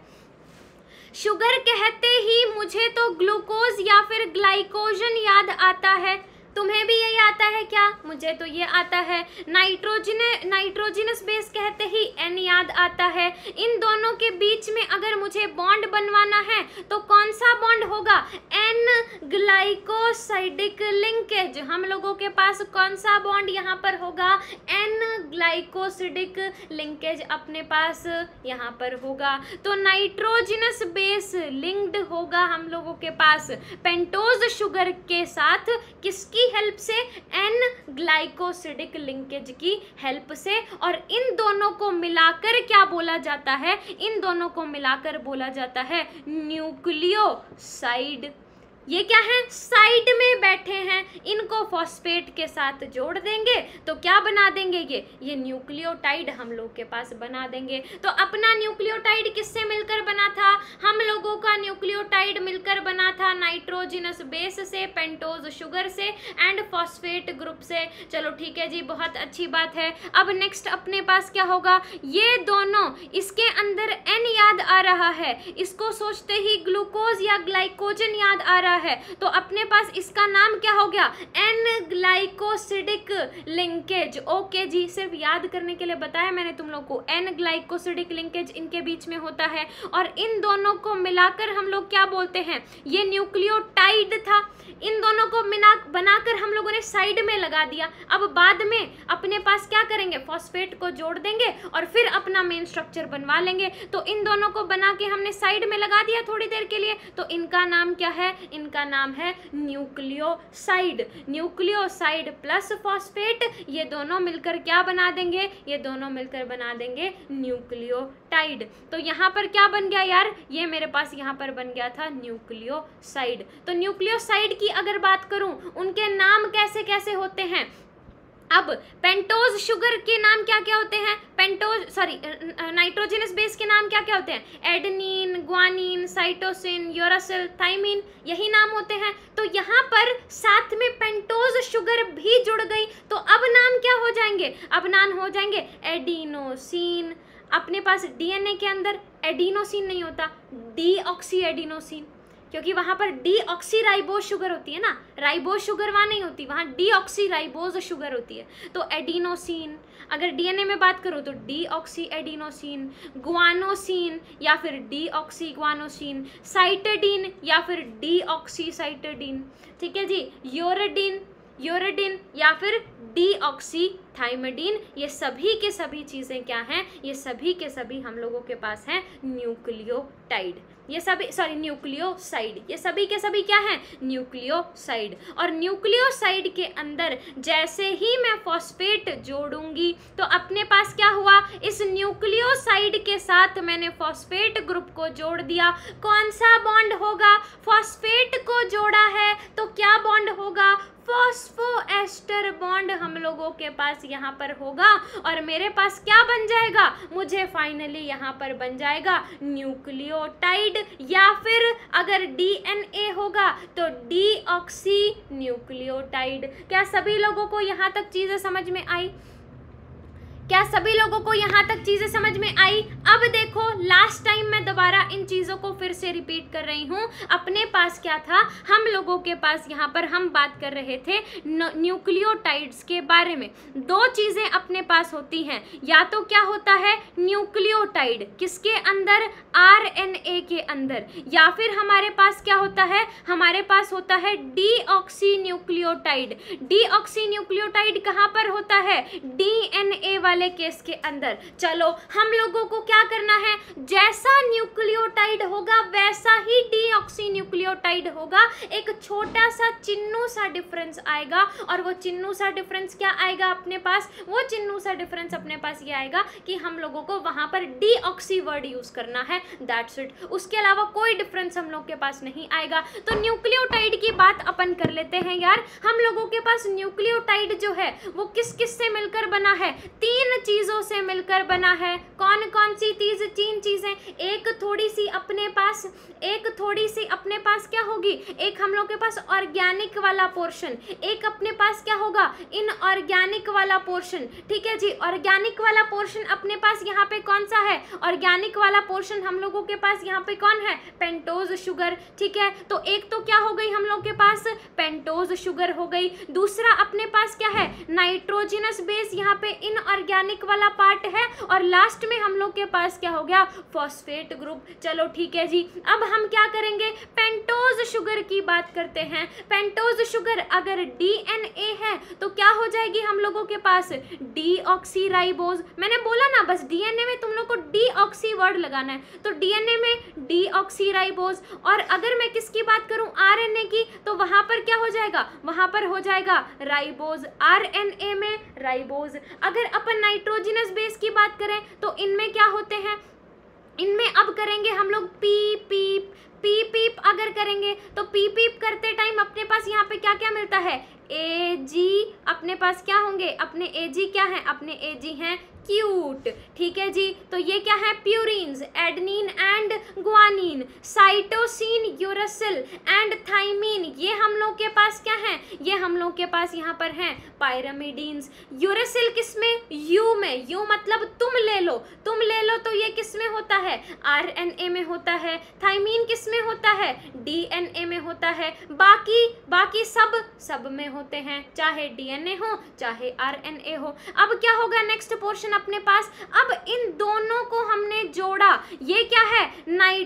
शुगर कहते ही मुझे तो ग्लूकोज या फिर ग्लाइकोजन याद आता है। तुम्हें भी यही आता है क्या, मुझे तो ये आता है। नाइट्रोजन नाइट्रोजिनस बेस कहते ही एन याद आता है। इन दोनों के बीच में अगर मुझे बॉन्ड बनवाना है तो कौन सा बॉन्ड होगा, एन ग्लाइकोसाइडिक लिंकेज। हम लोगों के पास कौन सा बॉन्ड यहाँ पर होगा, एन ग्लाइकोसिडिक लिंकेज अपने पास यहाँ पर होगा। तो नाइट्रोजिनस बेस लिंक्ड होगा हम लोगों के पास पेंटोज शुगर के साथ, किसकी हेल्प से, एन ग्लाइकोसिडिक लिंकेज की हेल्प से। और इन दोनों को मिलाकर क्या बोला जाता है, इन दोनों को मिलाकर बोला जाता है न्यूक्लियोसाइड। ये क्या है, साइड में बैठे हैं, इनको फॉस्फेट के साथ जोड़ देंगे तो क्या बना देंगे, ये ये न्यूक्लियोटाइड हम लोग के पास बना देंगे। तो अपना न्यूक्लियोटाइड किससे मिलकर बना था, हम लोगों का न्यूक्लियोटाइड मिलकर बना था नाइट्रोजिनस बेस से, पेंटोज शुगर से एंड फॉस्फेट ग्रुप से। चलो ठीक है जी, बहुत अच्छी बात है। अब नेक्स्ट अपने पास क्या होगा, ये दोनों, इसके अंदर एन याद आ रहा है, इसको सोचते ही ग्लूकोज या ग्लाइकोजन याद आ रहा है, तो अपने पास इसका नाम क्या हो गया, एन ग्लाइकोसिडिक लिंकेज। ओके जी, सिर्फ याद करने के लिए बताया मैंने तुम लोग को, एन ग्लाइकोसिडिक लिंकेज इनके बीच में होता है। और इन दोनों को मिलाकर हम लोग क्या बोलते हैं, ये न्यूक्लियोटाइड था। इन दोनों को मिला बनाकर हम लोगों ने साइड में लगा दिया। अब बाद में अपने पास क्या करेंगे, फॉस्फेट को जोड़ देंगे और फिर अपना मेन स्ट्रक्चर बनवा लेंगे। तो इन दोनों को बना के हमने साइड में लगा दिया थोड़ी देर के लिए, तो इनका नाम क्या है, इनका नाम है न्यूक्लियोसाइड। न्यूक्लियोसाइड प्लस फॉस्फेट, ये दोनों मिलकर क्या बना देंगे, ये दोनों मिलकर बना देंगे न्यूक्लियोटाइड। तो यहाँ पर क्या बन गया यार, ये मेरे पास यहाँ पर बन गया था न्यूक्लियोसाइड। तो न्यूक्लियोसाइड की अगर बात करूं, उनके नाम कैसे कैसे होते हैं। अब पेंटोज शुगर के नाम क्या क्या होते हैं, पेंटोज सॉरी नाइट्रोजनस बेस के नाम क्या क्या होते हैं, adenine, guanine, cytosine, uracil, thymine, यही नाम होते हैं। तो यहाँ पर साथ में पेंटोज शुगर भी जुड़ गई, तो अब नाम क्या हो जाएंगे, अब नाम हो जाएंगे एडिनोसिन। अपने पास डीएनए के अंदर एडिनोसिन नहीं होता, डीऑक्सी एडिनोसिन, क्योंकि वहां पर डीऑक्सीराइबोज शुगर होती है ना, राइबोज शुगर वहां नहीं होती, वहां डीऑक्सीराइबोज शुगर होती है। तो एडिनोसिन, अगर डीएनए में बात करूं तो डीऑक्सी एडिनोसिन, ग्वानोसिन या फिर डीऑक्सी ग्वानोसिन, साइटडीन या फिर डीऑक्सी साइटडीन, ठीक है जी, यूरेडिन यूरेडिन या फिर डीऑक्सी थाइमिडीन, ये सभी के सभी चीज़ें क्या हैं, ये सभी के सभी हम लोगों के पास हैं न्यूक्लियोटाइड, ये सभी सॉरी न्यूक्लियोसाइड, ये सभी के सभी क्या हैं, न्यूक्लियोसाइड। और न्यूक्लियोसाइड के अंदर जैसे ही मैं फॉस्फेट जोड़ूंगी तो अपने पास क्या हुआ, इस न्यूक्लियोसाइड के साथ मैंने फॉस्फेट ग्रुप को जोड़ दिया। कौन सा बॉन्ड होगा, फॉस्फेट को जोड़ा है तो क्या बॉन्ड होगा, फॉस्फोएस्टर बॉन्ड हम लोगों के पास यहाँ पर होगा। और मेरे पास क्या बन जाएगा, मुझे फाइनली यहाँ पर बन जाएगा न्यूक्लियोटाइड, या फिर अगर डीएनए होगा तो डीऑक्सी न्यूक्लियोटाइड। क्या सभी लोगों को यहाँ तक चीजें समझ में आई, क्या सभी लोगों को यहाँ तक चीजें समझ में आई। अब देखो लास्ट टाइम मैं दोबारा इन चीजों को फिर से रिपीट कर रही हूँ। अपने पास क्या था, हम लोगों के पास यहाँ पर हम बात कर रहे थे न्यूक्लियोटाइड्स के बारे में। दो चीजें अपने पास होती हैं, या तो क्या होता है न्यूक्लियोटाइड किसके अंदर, आरएनए के अंदर, या फिर हमारे पास क्या होता है, हमारे पास होता है डीऑक्सी न्यूक्लियोटाइड। डीऑक्सी न्यूक्लियोटाइड कहाँ पर होता है, डीएनए वाले केस के अंदर। चलो हम लोगों को क्या करना है, जैसा न्यूक्लियोटाइड होगा वैसा ही डीऑक्सी न्यूक्लियोटाइड होगा। एक छोटा सा चिन्नू सा डिफरेंस आएगा, और वो चिन्नू सा डिफरेंस क्या आएगा अपने पास, वो चिन्नू सा डिफरेंस अपने पास ये आएगा कि हम लोगों को वहां पर डीऑक्सी वर्ड यूज करना है, दैट्स इट। उसके अलावा कोई डिफरेंस हम लोग के पास नहीं आएगा। तो न्यूक्लियोटाइड की बात अपन कर लेते हैं यार। हम लोगों के पास न्यूक्लियोटाइड जो है वो किस किस से मिलकर बना है, तीन चीजों से मिलकर बना है। कौन कौन सी तीज तीन चीजें, एक थोड़ी सी अपने पास, एक थोड़ी सी अपने पास क्या होगी, एक हम लोग के पास ऑर्गेनिक वाला पोर्शन, एक अपने पास क्या होगा, इनऑर्गेनिक वाला पोर्शन, ठीक है जी। ऑर्गेनिक वाला पोर्शन अपने पास यहाँ पे कौन सा है, ऑर्गेनिक वाला पोर्शन हम लोगों के पास यहाँ पे कौन है, पेंटोज शुगर, ठीक है। तो एक तो क्या हो गई हम लोग के पास, पेंटोज शुगर हो गई। दूसरा अपने पास क्या है, नाइट्रोजनस बेस, यहाँ पे इनऑर्गेनिक वाला पार्ट है, और लास्ट में हम लोग के पास क्या हो गया, फॉस्फेट ग्रुप। चलो ठीक है जी। अब हम क्या करेंगे, पेंटोज शुगर की बात करते हैं। पेंटोज शुगर अगर डीएनए है तो क्या हो जाएगी हम लोगों के पास, डीऑक्सीराइबोज। मैंने बोला ना बस डीएनए में तुम लोग को डीऑक्सी वर्ड लगाना है, तो डीएनए में डीऑक्सीराइबोज। और अगर मैं किसकी बात करूं, आरएनए की, तो वहां पर क्या हो जाएगा, वहां पर हो जाएगा राइबोज, आरएनए में राइबोज। अगर अपन नाइट्रोजनस बेस की बात करें तो इनमें क्या होते हैं, इनमें अब करेंगे हम लोग पी पीप पी पीप अगर करेंगे तो पी पीप करते टाइम अपने पास यहाँ पे क्या क्या मिलता है, ए जी। अपने पास क्या होंगे, अपने ए जी क्या है, अपने ए जी हैं क्यूट, ठीक है जी। तो ये क्या है, purines, adenine and guanine, cytosine, uracil and thymine, ये हम लोग के पास क्या है, ये हम लोग के पास यहाँ पर हैं पायरामिडीन्स। यूरासिल किसमें, यू में, यू मतलब तुम ले लो, तुम ले लो, तो ये किसमें होता है, आरएनए में होता है। थाइमिन किसमें होता है, डीएनए में होता है। बाकी बाकी सब सब में होते हैं, चाहे डीएनए हो चाहे आरएनए हो। अब क्या होगा नेक्स्ट पोर्शन अपने पास, अब इन दोनों को हमने जोड़ा, ये क्या है, नाइट्रो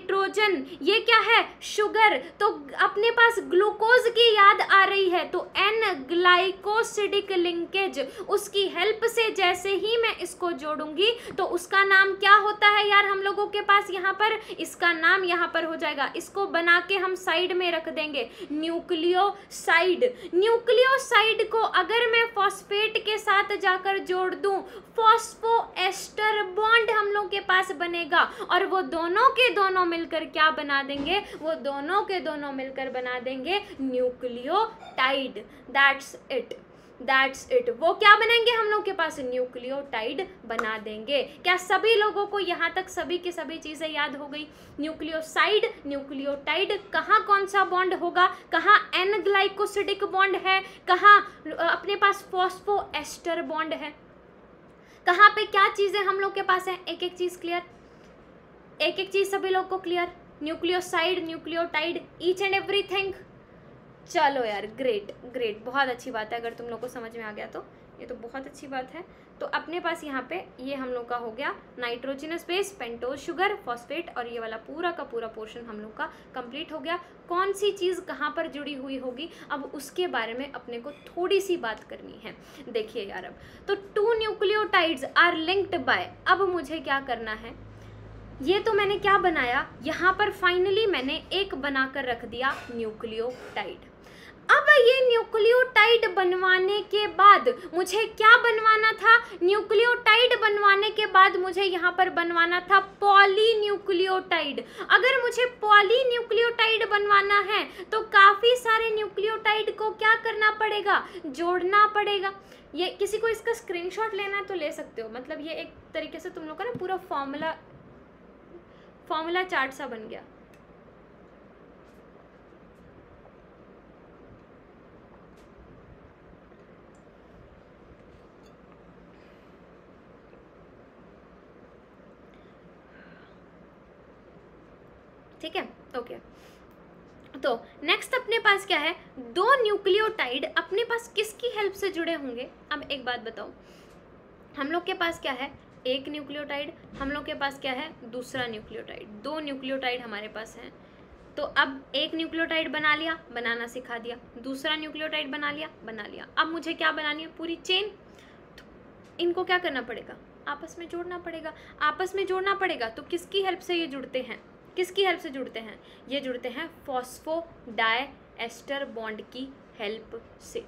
नाइट्रोजन, ये क्या है, शुगर, तो अपने पास ग्लूकोज की याद आ रही है, तो एन ग्लाइकोसिडिक लिंकेज, उसकी हेल्प से जैसे ही मैं इसको जोड़ूंगी तो उसका नाम क्या होता है यार हम लोगों के पास यहाँ पर, इसका नाम यहाँ पर हो जाएगा, इसको बना के हम साइड में रख देंगे, न्यूक्लियोसाइड। न्यूक्लियोसाइड को अगर मैं फॉस्फेट के साथ जाकर जोड़ दूं, फॉस्फोएस्टर बॉन्ड हम लोग के पास बनेगा, और वो दोनों के दोनों मिलकर क्या बना देंगे, वो दोनों के दोनों मिलकर बना देंगे nucleotide. That's it, that's it. वो क्या बनेंगे हम लोग के पास, न्यूक्लियोटाइड बना देंगे। क्या सभी लोगों को यहाँ तक सभी की सभी चीजें याद हो गई? न्यूक्लियोसाइड, न्यूक्लियोटाइड, कहाँ कौन सा बॉन्ड होगा, कहाँ एन ग्लाइकोसिडिक बॉन्ड है, कहाँ अपने पास फॉस्फोएस्टर बॉन्ड है, कहाँ पे क्या चीजें हम लोग के पास है, एक एक चीज क्लियर, एक एक चीज सभी लोग को clear, nucleoside, nucleotide, each and everything. चलो यार, ग्रेट ग्रेट, बहुत अच्छी बात है। अगर तुम लोग को समझ में आ गया तो ये तो बहुत अच्छी बात है। तो अपने पास यहाँ पे ये हम लोग का हो गया nitrogenous base, pentose sugar, phosphate, और ये वाला पूरा का पूरा पोर्शन हम लोग का कंप्लीट हो गया। कौन सी चीज़ कहाँ पर जुड़ी हुई होगी, अब उसके बारे में अपने को थोड़ी सी बात करनी है। देखिए यार, अब तो two nucleotides are linked by, अब मुझे क्या करना है, ये तो मैंने क्या बनाया यहाँ पर, फाइनली मैंने एक बनाकर रख दिया न्यूक्लियोटाइड। अब ये न्यूक्लियोटाइड बनवाने के बाद मुझे क्या बनवाना था, न्यूक्लियोटाइड बनवाने के बाद मुझे यहाँ पर बनवाना था पॉलीन्यूक्लियोटाइड। अगर मुझे पॉलीन्यूक्लियोटाइड बनवाना है तो काफ़ी सारे न्यूक्लियोटाइड को क्या करना पड़ेगा, जोड़ना पड़ेगा। ये किसी को इसका स्क्रीनशॉट लेना है तो ले सकते हो, मतलब ये एक तरीके से तुम लोग का ना पूरा फॉर्मूला फॉर्मूला चार्ट सा बन गया। ठीक है, ओके। तो नेक्स्ट अपने पास क्या है, दो न्यूक्लियोटाइड अपने पास किसकी हेल्प से जुड़े होंगे। अब एक बात बताओ, हम लोग के पास क्या है, एक न्यूक्लियोटाइड, हम लोग के पास क्या है, दूसरा न्यूक्लियोटाइड, दो न्यूक्लियोटाइड हमारे पास हैं। तो अब एक न्यूक्लियोटाइड बना लिया, बनाना सिखा दिया, दूसरा न्यूक्लियोटाइड बना लिया, बना लिया। अब मुझे क्या बनानी है, पूरी चेन। तो इनको क्या करना पड़ेगा, आपस में जोड़ना पड़ेगा, आपस में जोड़ना पड़ेगा। तो किसकी हेल्प से ये जुड़ते हैं, किसकी हेल्प से जुड़ते हैं, ये जुड़ते हैं फॉस्फोडाइएस्टर बॉन्ड की हेल्प से।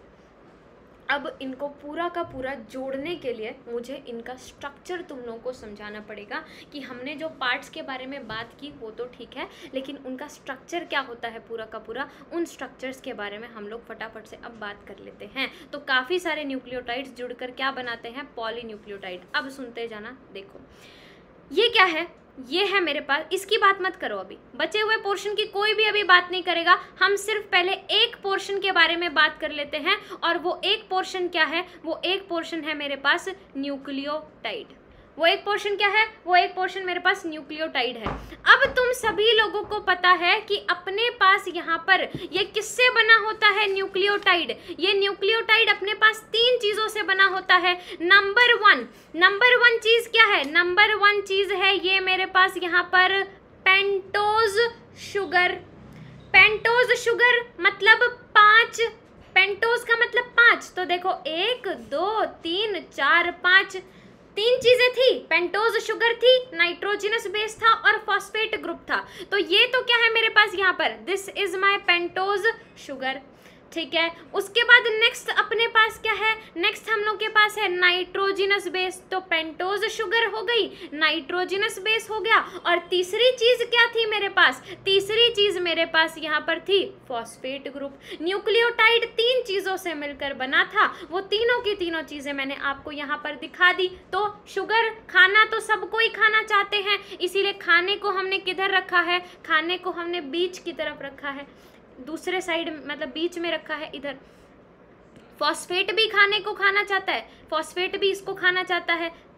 अब इनको पूरा का पूरा जोड़ने के लिए मुझे इनका स्ट्रक्चर तुम लोगों को समझाना पड़ेगा कि हमने जो पार्ट्स के बारे में बात की वो तो ठीक है, लेकिन उनका स्ट्रक्चर क्या होता है पूरा का पूरा, उन स्ट्रक्चर्स के बारे में हम लोग फटाफट से अब बात कर लेते हैं। तो काफ़ी सारे न्यूक्लियोटाइड्स जुड़कर क्या बनाते हैं, पॉलीन्यूक्लियोटाइड। अब सुनते जाना, देखो ये क्या है, ये है मेरे पास, इसकी बात मत करो, अभी बचे हुए पोर्शन की कोई भी अभी बात नहीं करेगा। हम सिर्फ पहले एक पोर्शन के बारे में बात कर लेते हैं, और वो एक पोर्शन क्या है, वो एक पोर्शन है मेरे पास न्यूक्लियोटाइड। वो एक पोर्शन क्या है, वो एक पोर्शन मेरे पास न्यूक्लियोटाइड है। अब तुम सभी लोगों को पता है कि अपने पास यहाँ पर ये किससे बना होता है, न्यूक्लियोटाइड। ये न्यूक्लियोटाइड अपने पास तीन चीज़ों से बना होता है। नंबर वन, नंबर वन चीज़ क्या है, नंबर वन चीज़ है ये मेरे पास यहाँ पर पेंटोज शुगर। पेंटोज शुगर मतलब पाँच, पेंटोज का मतलब पाँच। तो देखो एक दो तीन चार पाँच, तीन चीजें थी, पेंटोज शुगर थी, नाइट्रोजनस बेस था और फॉस्फेट ग्रुप था। तो ये तो क्या है मेरे पास यहाँ पर, this is my pentose sugar. ठीक है, उसके बाद नेक्स्ट अपने पास क्या है, नेक्स्ट हम लोग के पास है नाइट्रोजनस बेस। तो पेंटोज शुगर हो गई, नाइट्रोजनस बेस हो गया, और तीसरी चीज क्या थी मेरे पास, तीसरी चीज मेरे पास यहाँ पर थी फॉस्फेट ग्रुप। न्यूक्लियोटाइड तीन चीजों से मिलकर बना था, वो तीनों की तीनों चीजें मैंने आपको यहाँ पर दिखा दी। तो शुगर खाना तो सबको ही खाना चाहते हैं, इसीलिए खाने को हमने किधर रखा है, खाने को हमने बीच की तरफ रखा है, दूसरे साइड मतलब बीच में रखा है इधर। फॉस्फेट भी खाने को खाना चाहता है, फॉस्फेट भी इसको खाना चाहता है,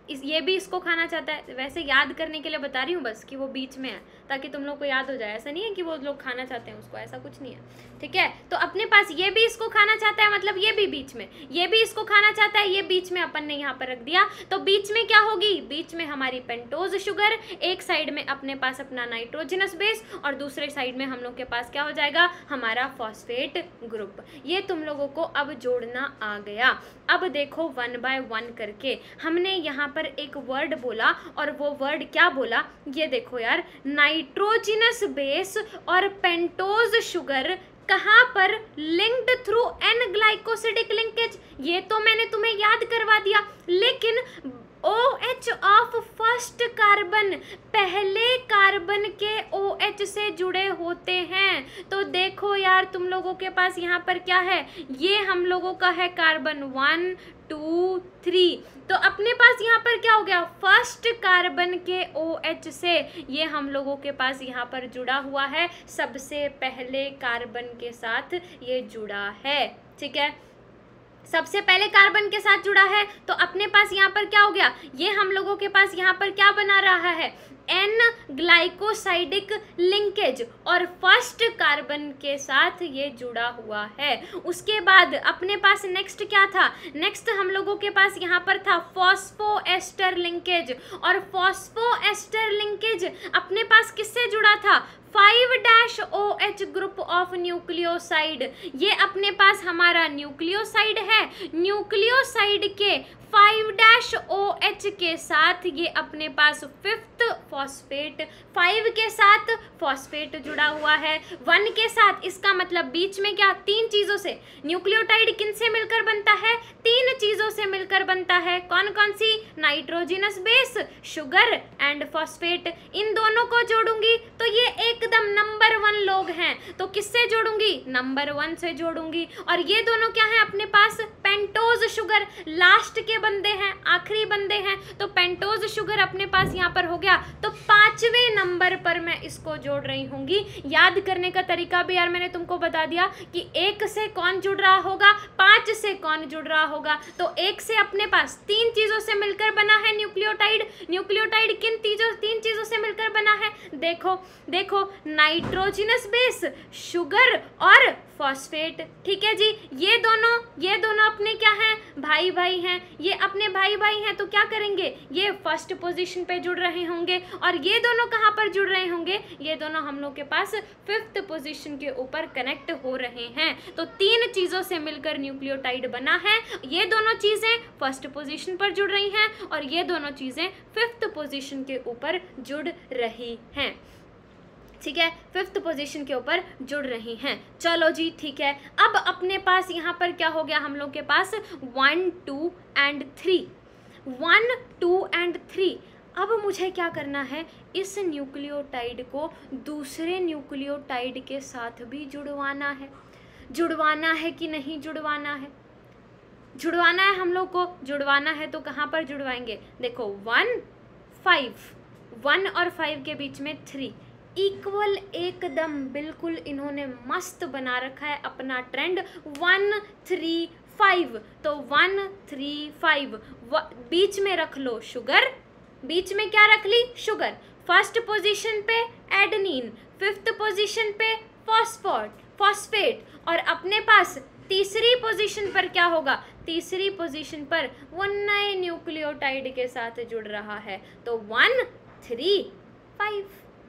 इस ये भी इसको खाना चाहता है। वैसे याद करने के लिए बता रही हूँ बस कि वो बीच में है, ताकि तुम लोग को याद हो जाए। ऐसा नहीं है कि वो लोग खाना चाहते हैं उसको, ऐसा कुछ नहीं है, ठीक है। तो अपने पास ये भी इसको खाना चाहता है, मतलब ये भी बीच में, ये भी इसको खाना चाहता है, ये बीच में अपन ने यहाँ पर रख दिया। तो बीच में क्या होगी, बीच में हमारी पेंटोज शुगर, एक साइड में अपने पास अपना नाइट्रोजनस बेस, और दूसरे साइड में हम लोग के पास क्या हो जाएगा, हमारा फॉस्फेट ग्रुप। ये तुम लोगों को अब जोड़ना आ गया। अब देखो वन बाय वन करके, हमने यहाँ पर एक वर्ड बोला, और वो वर्ड क्या बोला, ये देखो यार, नाइट्रोजनस बेस और पेंटोज शुगर कहाँ पर linked through N glycosidic linkage. ये तो मैंने तुम्हें याद करवा दिया, लेकिन OH ऑफ फर्स्ट कार्बन, पहले कार्बन के OH से जुड़े होते हैं। तो देखो यार तुम लोगों के पास यहाँ पर क्या है, ये हम लोगों का है कार्बन वन टू थ्री। तो अपने पास यहाँ पर क्या हो गया, फर्स्ट कार्बन के OH से ये हम लोगों के पास यहाँ पर जुड़ा हुआ है, सबसे पहले कार्बन के साथ ये जुड़ा है, ठीक है। सबसे पहले कार्बन के साथ जुड़ा है, तो अपने पास यहाँ पर क्या हो गया, ये हम लोगों के पास यहाँ पर क्या बना रहा है, एन ग्लाइकोसाइडिक लिंकेज, और फर्स्ट कार्बन के साथ ये जुड़ा हुआ है। उसके बाद अपने पास नेक्स्ट क्या था, नेक्स्ट हम लोगों के पास यहाँ पर था फॉस्फोएस्टर लिंकेज, और फॉस्फोएस्टर लिंकेज अपने पास किससे जुड़ा था, five dash O H group of nucleoside. ये अपने पास हमारा न्यूक्लियोसाइड है, न्यूक्लियोसाइड के फाइव डैश ओ एच के साथ ये अपने पास फिफ्थ फॉस्फेट, फाइव के साथ फॉस्फेट जुड़ा हुआ है, वन के साथ, इसका मतलब बीच में क्या, तीन चीजों से, न्यूक्लियोटाइड किन से मिलकर बनता है, तीन चीजों से मिलकर बनता है। कौन कौन सी, nitrogenous base, sugar and phosphate. इन दोनों को जोड़ूंगी तो ये एकदम नंबर वन लोग हैं, तो किससे जोड़ूंगी, नंबर वन से जोड़ूंगी। और ये दोनों क्या है अपने पास, पेंटोज शुगर, लास्ट के बंदे हैं, आखिरी बंदे हैं, तो पेंटोज शुगर अपने पास यहाँ पर हो गया। तो पांचवें नंबर पर मैं इसको जोड़ रही होंगी। याद करने का तरीका भी यार मैंने तुमको बता दिया कि एक से कौन जुड़ रहा होगा, पांच से कौन जुड़ रहा होगा। तो एक से अपने पास तीन चीजों से मिलकर बना है न्यूक्लियोटाइड, न्यूक्लियोटाइड किन चीजों तीन चीजों से मिलकर बना है, देखो देखो, नाइट्रोजनस बेस, शुगर और फॉस्फेट, ठीक है जी। ये दोनों ये दोनों अपने क्या हैं, भाई भाई हैं, ये अपने भाई भाई हैं, तो क्या करेंगे, ये फर्स्ट पोजीशन पे जुड़ रहे होंगे, और ये दोनों कहाँ पर जुड़ रहे होंगे, ये दोनों हम लोग के पास फिफ्थ पोजीशन के ऊपर कनेक्ट हो रहे हैं। तो तीन चीजों से मिलकर न्यूक्लियोटाइड बना है, ये दोनों चीजें फर्स्ट पोजीशन पर जुड़ रही हैं, और ये दोनों चीजें फिफ्थ पोजीशन के ऊपर जुड़ रही हैं, ठीक है, फिफ्थ पोजीशन के ऊपर जुड़ रही हैं। चलो जी ठीक है। अब अपने पास यहाँ पर क्या हो गया, हम लोग के पास one two and three, one two and three. अब मुझे क्या करना है, इस न्यूक्लियोटाइड को दूसरे न्यूक्लियोटाइड के साथ भी जुड़वाना है। जुड़वाना है कि नहीं जुड़वाना है, जुड़वाना है हम लोग को, जुड़वाना है तो कहाँ पर जुड़वाएंगे, देखो वन फाइव, वन और फाइव के बीच में थ्री, इक्वल एकदम बिल्कुल इन्होंने मस्त बना रखा है अपना ट्रेंड, वन थ्री फाइव। तो वन थ्री फाइव, बीच में रख लो शुगर, बीच में क्या रख ली, शुगर, फर्स्ट पोजीशन पे एडेनिन, फिफ्थ पोजीशन पे फॉस्फोट फॉस्फेट, और अपने पास तीसरी पोजीशन पर क्या होगा, तीसरी पोजीशन पर वो नए न्यूक्लियोटाइड के साथ जुड़ रहा है। तो one three five,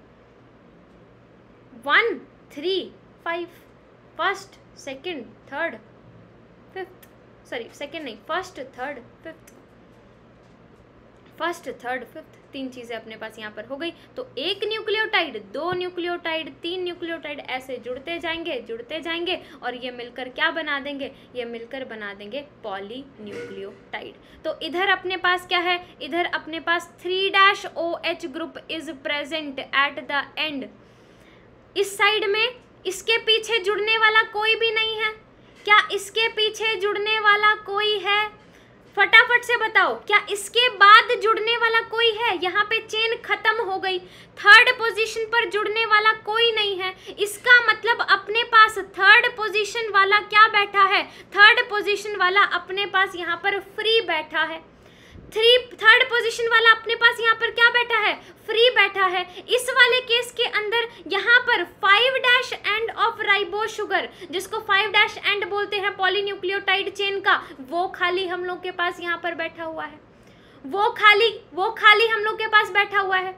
one three five, first second third fifth, sorry second नहीं, first third fifth, first third fifth, तीन चीजें अपने पास यहाँ पर हो गई। तो एक न्यूक्लियोटाइड, दो न्यूक्लियोटाइड, तीन न्यूक्लियोटाइड, ऐसे जुड़ते जाएंगे जुड़ते जाएंगे, और ये मिलकर क्या बना देंगे, ये मिलकर बना देंगे पॉली न्यूक्लियोटाइड। तो इधर अपने पास क्या है, इधर अपने पास three dash O H group is present at the end. इस साइड में इसके पीछे जुड़ने वाला कोई भी नहीं है, क्या इसके पीछे जुड़ने वाला कोई है, फटाफट से बताओ, क्या इसके बाद जुड़ने वाला कोई है, यहाँ पे चेन खत्म हो गई, थर्ड पोजीशन पर जुड़ने वाला कोई नहीं है। इसका मतलब अपने पास थर्ड पोजीशन वाला क्या बैठा है, थर्ड पोजीशन वाला अपने पास यहाँ पर फ्री बैठा है। थ्री थर्ड पोजीशन वाला अपने पास यहाँ पर क्या बैठा है, फ्री बैठा है। इस वाले केस के अंदर यहाँ पर five dash end of ribose sugar, जिसको फाइव डैश एंड बोलते हैं पॉलीन्यूक्लियोटाइड चेन का, वो खाली हम लोग के पास यहाँ पर बैठा हुआ है, वो खाली वो खाली हम लोग के पास बैठा हुआ है।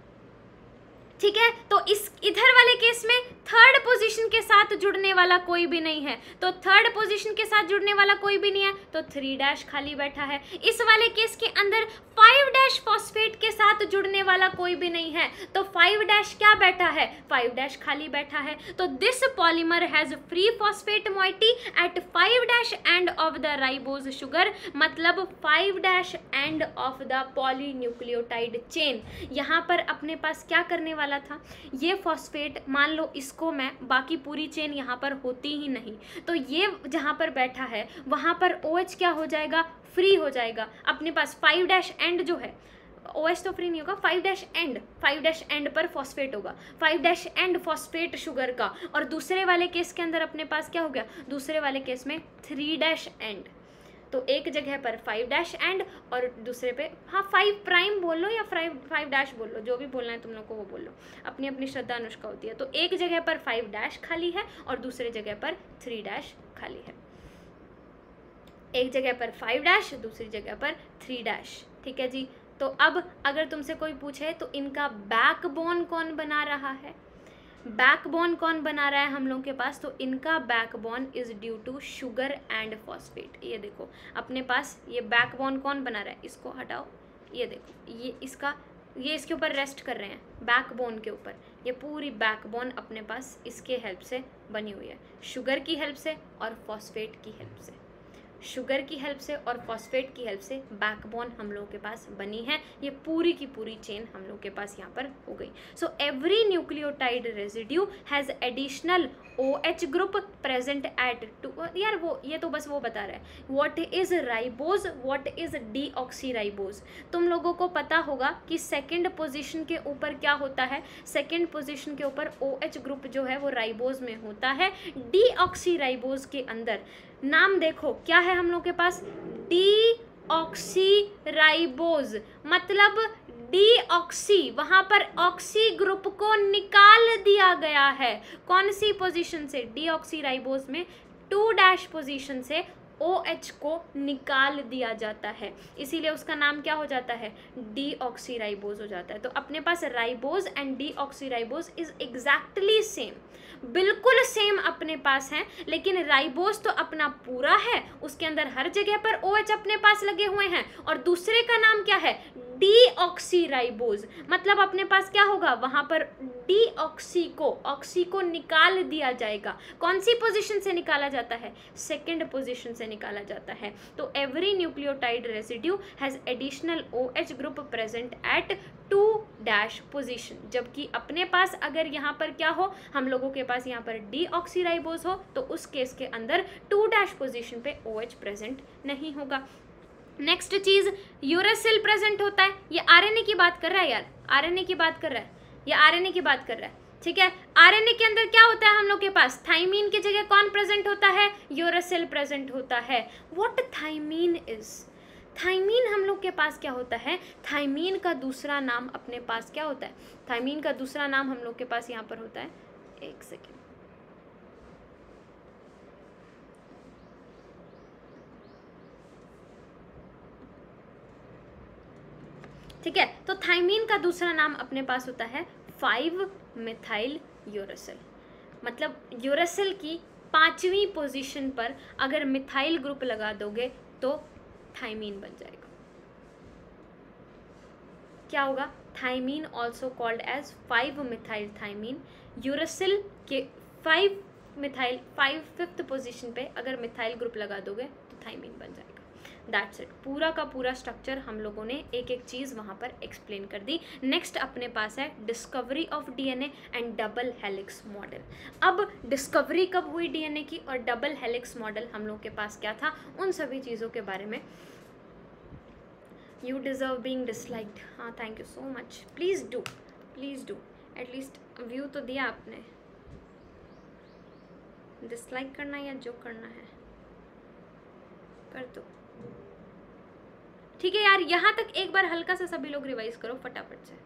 ठीक है, तो इस इधर वाले केस में थर्ड पोजीशन के साथ जुड़ने वाला कोई भी नहीं है, तो थर्ड पोजीशन के साथ जुड़ने वाला कोई भी नहीं है, तो थ्री डैश खाली बैठा है। इस वाले केस के अंदर फाइव डैश फॉस्फेट के साथ जुड़ने वाला कोई भी नहीं है, तो फाइव डैश क्या बैठा है, फाइव डैश खाली बैठा है। तो this polymer has free phosphate moiety at five dash end of the ribose sugar, मतलब five dash end of the polynucleotide chain. यहाँ पर अपने पास क्या करने वाला था, ये फॉस्फेट मान लो इसको मैं, बाकी पूरी चेन यहाँ पर होती ही नहीं, तो ये जहाँ पर बैठा है वहाँ पर OH क्या हो जाएगा, फ्री हो जाएगा। अपने पास फाइव डैश एंड जो है, OH तो फ्री नहीं होगा, five dash end five dash end पर फॉस्फेट होगा, five dash end phosphate sugar का। और दूसरे वाले केस के अंदर अपने पास क्या हो गया, दूसरे वाले केस में थ्री डैश एंड, तो एक जगह पर फाइव डैश एंड और दूसरे पे हाँ फाइव प्राइम बोल लो या फाइव फाइव डैश बोल लो, जो भी बोलना है तुम लोग को वो बोल लो, अपनी अपनी श्रद्धा अनुष्का होती है। तो एक जगह पर फाइव डैश खाली है और दूसरे जगह पर थ्री डैश खाली है, एक जगह पर फाइव डैश, दूसरी जगह पर थ्री डैश। ठीक है जी, तो अब अगर तुमसे कोई पूछे तो इनका बैकबोन कौन बना रहा है, बैकबोन कौन बना रहा है हम लोग के पास, तो इनका backbone is due to sugar and phosphate. ये देखो अपने पास ये बैकबोन कौन बना रहा है, इसको हटाओ, ये देखो ये इसका ये इसके ऊपर रेस्ट कर रहे हैं, बैकबोन के ऊपर। ये पूरी बैकबोन अपने पास इसके हेल्प से बनी हुई है, शुगर की हेल्प से और फॉस्फेट की हेल्प से, शुगर की हेल्प से और फॉस्फेट की हेल्प से बैकबोन हम लोग के पास बनी है। ये पूरी की पूरी चेन हम लोग के पास यहाँ पर हो गई। So every nucleotide residue has additional OH group present at two, यार वो ये तो बस वो बता रहा है what is ribose, what is deoxyribose. तुम लोगों को पता होगा कि सेकंड पोजीशन के ऊपर क्या होता है, सेकंड पोजीशन के ऊपर OH ग्रुप जो है वो राइबोज में होता है। डीऑक्सीराइबोज के अंदर नाम देखो क्या है हम लोग के पास, डीऑक्सीराइबोज, मतलब डीऑक्सी, वहां पर ऑक्सी ग्रुप को निकाल दिया गया है। कौन सी पोजीशन से, डीऑक्सीराइबोज में टू डैश पोजीशन से OH को निकाल दिया जाता है, इसीलिए उसका नाम क्या हो जाता है, डीऑक्सीराइबोज हो जाता है। तो अपने पास ribose and deoxyribose is exactly same, बिल्कुल सेम अपने पास है, लेकिन राइबोज तो अपना पूरा है, उसके अंदर हर जगह पर OH अपने पास लगे हुए हैं, और दूसरे का नाम क्या है, डीऑक्सीराइबोज, मतलब अपने पास क्या होगा, वहां पर डीऑक्सी को ऑक्सी को निकाल दिया जाएगा। कौन सी पोजीशन से निकाला जाता है, सेकंड पोजीशन से निकाला जाता है। तो every nucleotide residue has additional OH group present at two dash position, जबकि अपने पास अगर यहाँ पर क्या हो, हम लोगों के पास यहाँ पर डीऑक्सीराइबोज हो, तो उस केस के अंदर टू डैश पोजीशन पे OH प्रेजेंट नहीं होगा। नेक्स्ट चीज यूरेसिल प्रेजेंट होता है, ये आरएनए की बात कर रहा है यार, आरएनए की बात कर रहा है, ये आरएनए की बात कर रहा है। ठीक है, आरएनए के अंदर क्या होता है हम लोग के पास, थाइमीन की जगह कौन प्रेजेंट होता है, यूरेसिल प्रेजेंट होता है। व्हाट थाइमीन इज, थाइमीन हम लोग के पास क्या होता है, थाइमीन का दूसरा नाम अपने पास क्या होता है, थाइमीन का दूसरा नाम हम लोग के पास यहाँ पर होता है, एक सेकेंड, ठीक है, तो थाइमीन का दूसरा नाम अपने पास होता है फाइव मिथाइल यूरेसिल, मतलब यूरेसिल की पांचवी पोजीशन पर अगर मिथाइल ग्रुप लगा दोगे तो थाइमीन बन जाएगा। क्या होगा, thymine also called as five methyl thymine. Uracil के five methyl five fifth position पे अगर मिथाइल ग्रुप लगा दोगे तो थाइमीन बन जाएगा। दैट्स इट, पूरा का पूरा स्ट्रक्चर हम लोगों ने एक एक चीज़ वहाँ पर एक्सप्लेन कर दी। नेक्स्ट अपने पास है discovery of DNA and double helix model. अब डिस्कवरी कब हुई डीएनए की और डबल हेलिक्स मॉडल हम लोग के पास क्या था, उन सभी चीज़ों के बारे में। यू डिज़र्व बीइंग डिसलाइक्ड, हाँ thank you so much, please do please do, at least view तो दिया आपने, डिसलाइक करना या जो करना है कर दो। ठीक है यार, यहाँ तक एक बार हल्का सा सभी लोग रिवाइज करो फटाफट से।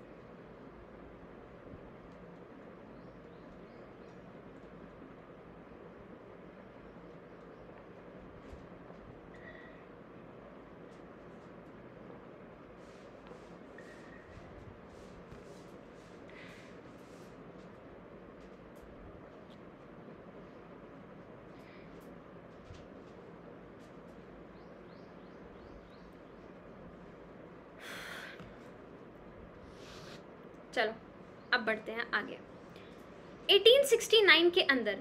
चलो अब बढ़ते हैं आगे। अठारह सौ उनहत्तर के अंदर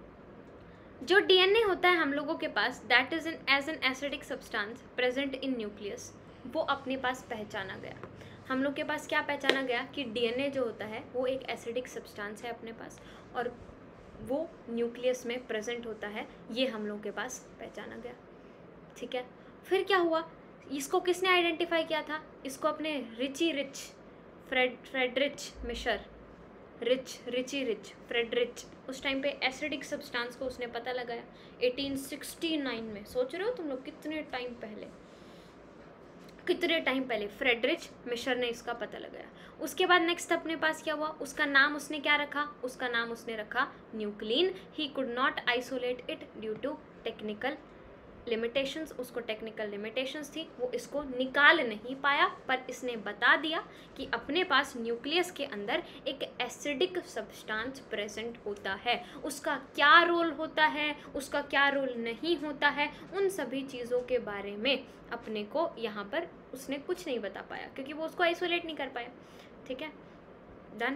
जो डीएनए होता है हम लोगों के पास, that is an as an acidic substance present in nucleus, वो अपने पास पहचाना गया। हम लोग के पास क्या पहचाना गया कि डीएनए जो होता है वो एक एसिडिक सब्सटेंस है अपने पास, और वो न्यूक्लियस में प्रेजेंट होता है, ये हम लोग के पास पहचाना गया। ठीक है, फिर क्या हुआ, इसको किसने आइडेंटिफाई किया था? इसको अपने Richie Rich Fred Friedrich Miescher Rich Richie Rich Friedrich उस टाइम पे एसिडिक सब्सटेंस को उसने पता लगाया अठारह सौ उनहत्तर में। सोच रहे हो तुम लोग कितने टाइम पहले, कितने टाइम पहले फ्रेडरिच मिशर ने इसका पता लगाया। उसके बाद नेक्स्ट अपने पास क्या हुआ, उसका नाम उसने क्या रखा? उसका नाम उसने रखा nuclein. He could not isolate it due to technical limitations, उसको टेक्निकल लिमिटेशंस थी, वो इसको निकाल नहीं पाया, पर इसने बता दिया कि अपने पास न्यूक्लियस के अंदर एक एसिडिक सब्सटेंस प्रेजेंट होता है। उसका क्या रोल होता है, उसका क्या रोल नहीं होता है, उन सभी चीज़ों के बारे में अपने को यहाँ पर उसने कुछ नहीं बता पाया, क्योंकि वो उसको आइसोलेट नहीं कर पाया। ठीक है, डन।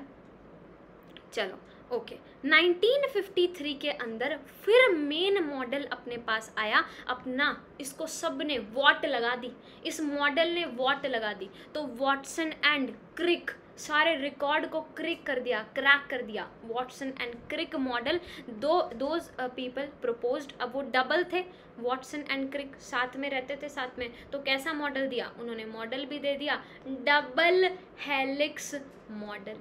चलो ओके, नाइनटीन फिफ्टी थ्री के अंदर फिर मेन मॉडल अपने पास आया अपना, इसको सब ने वॉट लगा दी, इस मॉडल ने वॉट लगा दी, तो वॉटसन एंड क्रिक सारे रिकॉर्ड को क्रिक कर दिया, क्रैक कर दिया। वॉटसन एंड क्रिक मॉडल, दो दोज पीपल प्रपोज्ड, अब वो डबल थे, वॉटसन एंड क्रिक साथ में रहते थे साथ में, तो कैसा मॉडल दिया उन्होंने? मॉडल भी दे दिया double helix model,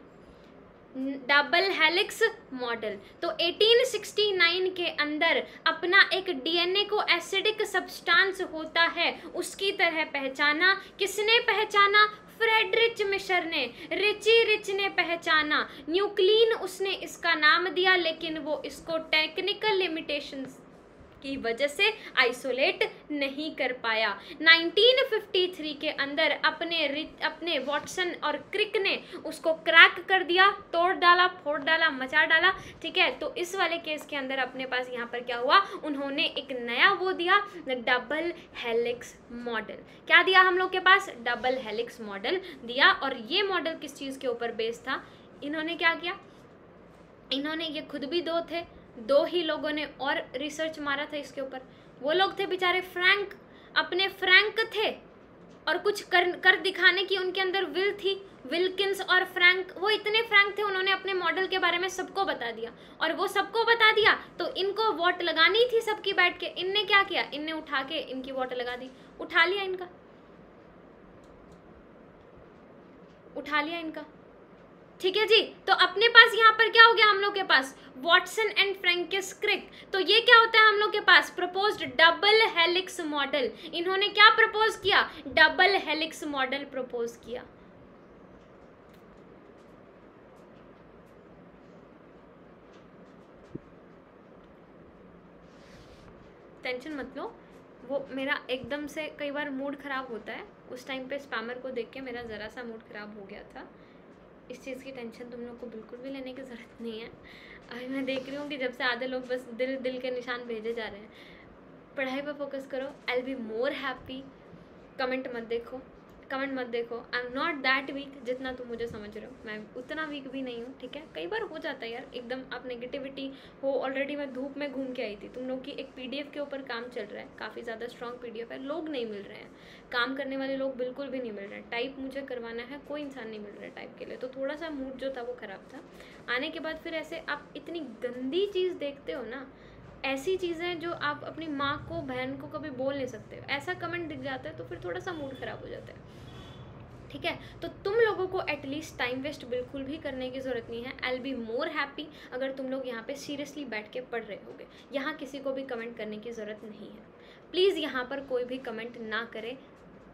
double helix model. तो अठारह सौ उनहत्तर के अंदर अपना एक डीएनए को एसिडिक सब्सटेंस होता है उसकी तरह पहचाना। किसने पहचाना? फ्रेडरिच मिशर ने, रिची रिच ने पहचाना। न्यूक्लिन उसने इसका नाम दिया, लेकिन वो इसको टेक्निकल लिमिटेशंस की वजह से आइसोलेट नहीं कर पाया। नाइनटीन फिफ्टी थ्री के अंदर अपने अपने वॉटसन और क्रिक ने उसको क्रैक कर दिया, तोड़ डाला, फोड़ डाला, मचा डाला। ठीक है, तो इस वाले केस के अंदर अपने पास यहाँ पर क्या हुआ, उन्होंने एक नया वो दिया, डबल हेलिक्स मॉडल। क्या दिया हम लोग के पास? डबल हेलिक्स मॉडल दिया। और ये मॉडल किस चीज़ के ऊपर बेस्ड था? इन्होंने क्या किया, इन्होंने, ये खुद भी दो थे, दो ही लोगों ने और रिसर्च मारा था इसके ऊपर। वो लोग थे बेचारे फ्रैंक, अपने फ्रैंक थे, और कुछ कर कर दिखाने की उनके अंदर विल थी। विल्किंस और फ्रैंक, वो इतने फ्रैंक थे, उन्होंने अपने मॉडल के बारे में सबको बता दिया। और वो सबको बता दिया तो इनको वोट लगानी थी सबकी बैठ के। इनने क्या किया, इनने उठा के इनकी वोट लगा दी, उठा लिया इनका, उठा लिया इनका। ठीक है जी, तो अपने पास यहाँ पर क्या हो गया हम लोग के पास? Watson and Francis Crick. तो ये क्या होता है हम लोग के पास? Proposed double helix model. इन्होंने क्या प्रपोज किया? डबल हेलिक्स मॉडल प्रपोज किया। टेंशन मत लो, वो मेरा एकदम से कई बार मूड खराब होता है, उस टाइम पे स्पैमर को देख के मेरा ज़रा सा मूड खराब हो गया था। इस चीज़ की टेंशन तुम लोग को बिल्कुल भी लेने की ज़रूरत नहीं है। अभी मैं देख रही हूँ कि जब से आधे लोग बस दिल दिल के निशान भेजे जा रहे हैं। पढ़ाई पर फोकस करो, I will be more happy. Comment मत देखो, कमेंट मत देखो। I am not that weak जितना तुम मुझे समझ रहे हो, मैं उतना वीक भी नहीं हूँ। ठीक है, कई बार हो जाता है यार एकदम, आप नेगेटिविटी हो। ऑलरेडी मैं धूप में घूम के आई थी, तुम लोग की एक पीडीएफ के ऊपर काम चल रहा है, काफ़ी ज़्यादा स्ट्रॉन्ग पीडीएफ है, लोग नहीं मिल रहे हैं, काम करने वाले लोग बिल्कुल भी नहीं मिल रहे हैं। टाइप मुझे करवाना है, कोई इंसान नहीं मिल रहा है टाइप के लिए, तो थोड़ा सा मूड जो था वो ख़राब था। आने के बाद फिर ऐसे आप इतनी गंदी चीज़ देखते हो ना, ऐसी चीज़ें जो आप अपनी माँ को, बहन को कभी बोल नहीं सकते, ऐसा कमेंट दिख जाता है तो फिर थोड़ा सा मूड ख़राब हो जाता है। ठीक है, तो तुम लोगों को एटलीस्ट टाइम वेस्ट बिल्कुल भी करने की ज़रूरत नहीं है। I will be more happy अगर तुम लोग यहाँ पे सीरियसली बैठ के पढ़ रहे होगे। यहाँ किसी को भी कमेंट करने की ज़रूरत नहीं है, प्लीज़ यहाँ पर कोई भी कमेंट ना करे।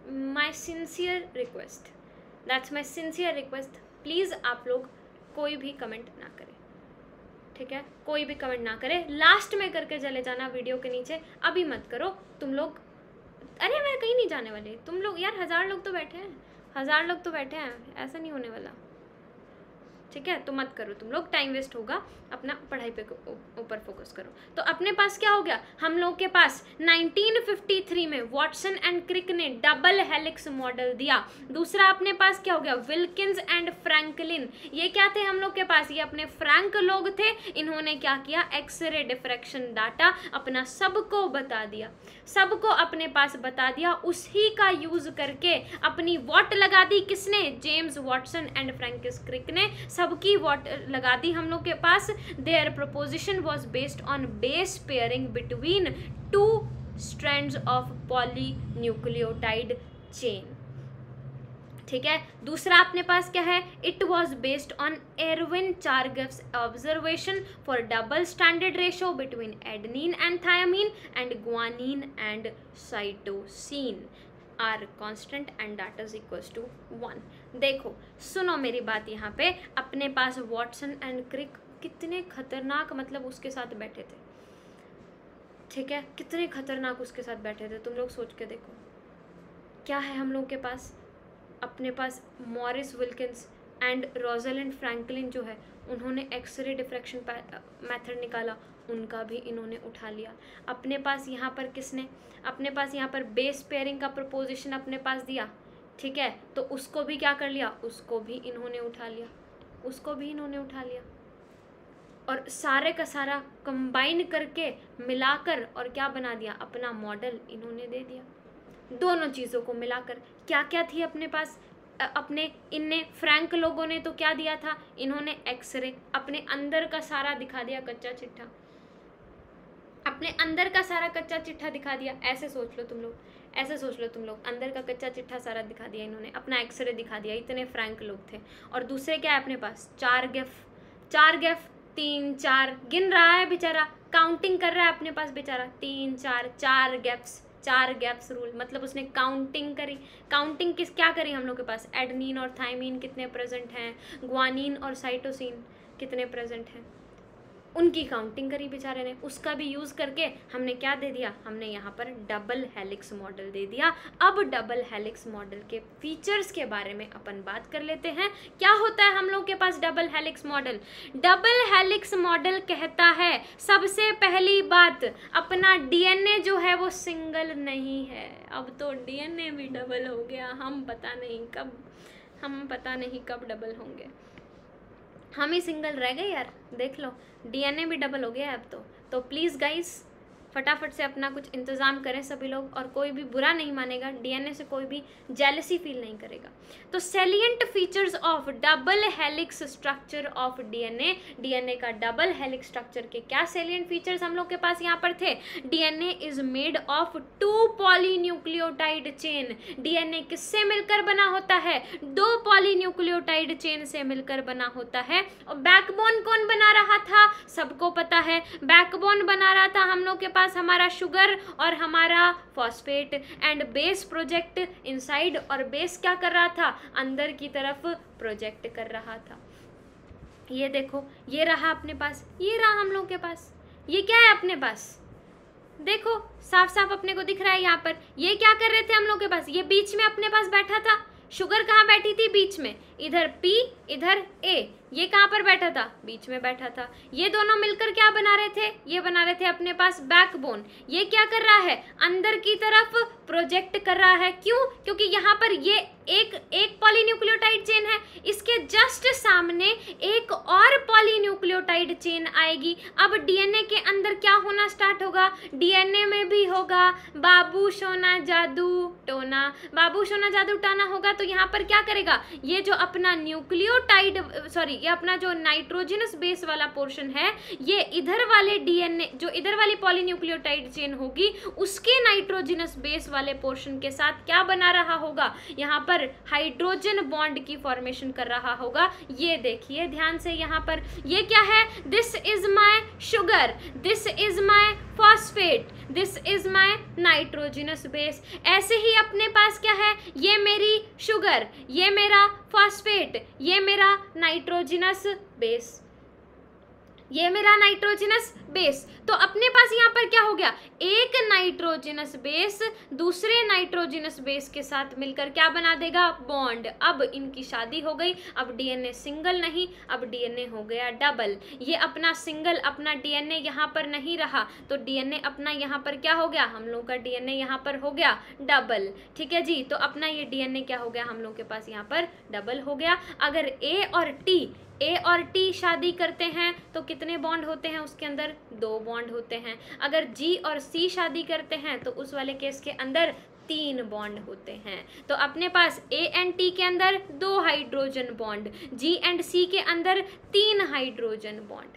My sincere request, that's my sincere request, please आप लोग कोई भी कमेंट ना करें, ठीक है, कोई भी कमेंट ना करें, लास्ट में करके चले जाना वीडियो के नीचे, अभी मत करो तुम लोग। अरे मैं कहीं नहीं जाने वाली, तुम लोग यार हजार लोग तो बैठे हैं, हजार लोग तो बैठे हैं, ऐसा नहीं होने वाला, ठीक है, तो मत करो तुम लोग, टाइम वेस्ट होगा, अपना पढ़ाई पे ऊपर फोकस करो। तो अपने पास क्या हो गया, हम लोग के पास नाइनटीन फिफ्टी थ्री में वॉटसन एंड क्रिक ने डबल हेलिक्स मॉडल दिया। दूसरा अपने पास क्या हो गया, विल्किंस एंड फ्रैंकलिन, ये क्या थे हम लोग के पास, ये अपने फ्रैंक लोग थे, इन्होंने क्या किया, एक्सरे डिफ्रैक्शन डाटा अपना सबको बता दिया, सबको अपने पास बता दिया, उसी का यूज करके अपनी वॉट लगा दी, किसने, James Watson and Francis Crick ने, सबकी वॉट लगा दी हम लोग के पास। Their proposition was based on base pairing between two strands of polynucleotide chain, ठीक है। दूसरा अपने पास क्या है, it was based on Erwin Chargaff's observation for double standard ratio between adenine and thymine and guanine and cytosine are constant and that is equals to one. देखो सुनो मेरी बात, यहाँ पे अपने पास वॉटसन एंड क्रिक कितने खतरनाक, मतलब उसके साथ बैठे थे, ठीक है, कितने खतरनाक उसके साथ बैठे थे, तुम लोग सोच के देखो। क्या है हम लोग के पास, अपने पास Maurice Wilkins and Rosalind Franklin जो है, उन्होंने एक्सरे डिफ्रैक्शन मेथड निकाला, उनका भी इन्होंने उठा लिया। अपने पास यहाँ पर किसने, अपने पास यहाँ पर बेस पेयरिंग का प्रपोजिशन अपने पास दिया, ठीक है, तो उसको भी क्या कर लिया, उसको भी इन्होंने उठा लिया, उसको भी इन्होंने उठा लिया, और सारे का सारा कंबाइन करके मिलाकर और क्या बना दिया, अपना मॉडल इन्होंने दे दिया। दोनों चीज़ों को मिलाकर क्या क्या थी अपने पास, अपने इनने फ्रैंक लोगों ने तो क्या दिया था, इन्होंने एक्सरे, अपने अंदर का सारा दिखा दिया कच्चा चिट्ठा, अपने अंदर का सारा कच्चा चिट्ठा दिखा दिया। ऐसे सोच लो तुम लोग, ऐसे सोच लो तुम लोग, अंदर का कच्चा चिट्ठा सारा दिखा दिया इन्होंने, अपना एक्सरे दिखा दिया, इतने फ्रैंक लोग थे। और दूसरे क्या है अपने पास, चार गेफ, चार गेफ, तीन चार, गिन रहा है बेचारा, काउंटिंग कर रहा है अपने पास बेचारा, तीन चार, चार गैप्स, चार गैप्स रूल, मतलब उसने काउंटिंग करी। काउंटिंग किस क्या करी हम लोग के पास, एडेनिन और थायमीन कितने प्रेजेंट हैं, ग्वानिन और साइटोसिन कितने प्रेजेंट हैं, उनकी काउंटिंग करी बेचारे ने। उसका भी यूज़ करके हमने क्या दे दिया, हमने यहाँ पर डबल हेलिक्स मॉडल दे दिया। अब डबल हेलिक्स मॉडल के फीचर्स के बारे में अपन बात कर लेते हैं। क्या होता है हम लोग के पास double helix model, double helix model कहता है सबसे पहली बात, अपना डीएनए जो है वो सिंगल नहीं है। अब तो डीएनए भी डबल हो गया, हम पता नहीं कब, हम पता नहीं कब डबल होंगे, हम ही सिंगल रह गए यार। देख लो डीएनए भी डबल हो गया है अब तो। तो प्लीज़ गाइस फटाफट से अपना कुछ इंतज़ाम करें सभी लोग, और कोई भी बुरा नहीं मानेगा, डीएनए से कोई भी जेलसी फील नहीं करेगा। तो salient features of double helix structure of DNA, DNA का डबल हेलिक्स स्ट्रक्चर के क्या सेलिएंट फीचर्स हम लोग के पास यहाँ पर थे। DNA is made of two polynucleotide chain, DNA किससे मिलकर बना होता है, दो पॉलीन्यूक्लियोटाइड चेन से मिलकर बना होता है। और बैकबोन कौन बना रहा था, सबको पता है, बैकबोन बना रहा था हम लोग के पास हमारा शुगर और हमारा phosphate, and base project inside, और बेस क्या कर रहा था, अंदर की तरफ प्रोजेक्ट कर रहा था। ये देखो ये रहा अपने पास, ये रहा हम लोग के पास, ये क्या है अपने पास, देखो साफ साफ अपने को दिख रहा है यहाँ पर। ये क्या कर रहे थे हम लोग के पास, ये बीच में अपने पास बैठा था, शुगर कहाँ बैठी थी, बीच में, इधर P इधर A, ये कहाँ पर बैठा था, बीच में बैठा था। ये दोनों मिलकर क्या बना रहे थे, ये बना रहे थे अपने पास बैकबोन। ये क्या कर रहा है, अंदर की तरफ प्रोजेक्ट कर रहा है, क्यों, क्योंकि यहाँ पर ये एक एक पॉलीन्यूक्लियोटाइड चेन है, इसके जस्ट सामने एक और पॉलीन्यूक्लियोटाइड चेन आएगी। अब डीएनए के अंदर क्या होना स्टार्ट होगा, डीएनए में भी होगा बाबू सोना जादू टोना, बाबू सोना जादू टोना होगा। तो यहाँ पर क्या करेगा, ये जो अपना न्यूक्लियोटाइड सॉरी ये अपना जो नाइट्रोजनस बेस वाला पोर्शन है, ये इधर वाले डीएनए जो इधर वाली पॉलीन्यूक्लियोटाइड चेन होगी उसके नाइट्रोजनस बेस वाले पोर्शन के साथ क्या बना रहा होगा, यहाँ पर हाइड्रोजन बॉन्ड की फॉर्मेशन कर रहा होगा। ये देखिए ध्यान से यहाँ पर, ये क्या है, this is my sugar, this is my phosphate, this is my nitrogenous base. ऐसे ही अपने पास क्या है, ये मेरी शुगर, ये मेरा फॉस्फेट, ये मेरा नाइट्रोजिनस बेस, ये मेरा नाइट्रोजनस बेस। तो अपने पास यहाँ पर क्या हो गया, एक नाइट्रोजनस बेस दूसरे नाइट्रोजनस बेस के साथ मिलकर क्या बना देगा, बॉन्ड। अब इनकी शादी हो गई। अब डीएनए सिंगल नहीं, अब डीएनए हो गया डबल। ये अपना सिंगल अपना डीएनए यहाँ पर नहीं रहा, तो डीएनए अपना यहाँ पर क्या हो गया, हम लोग का डीएनए यहाँ पर हो गया डबल। ठीक है जी, तो अपना ये डीएनए क्या हो गया, हम लोग के पास यहाँ पर डबल हो गया। अगर ए और टी ए और टी शादी करते हैं तो कितने बॉन्ड होते हैं उसके अंदर, दो बॉन्ड होते हैं। अगर जी और सी शादी करते हैं तो उस वाले केस के अंदर तीन बॉन्ड होते हैं। तो अपने पास ए एंड टी के अंदर दो hydrogen bond, G and C के अंदर तीन हाइड्रोजन बॉन्ड,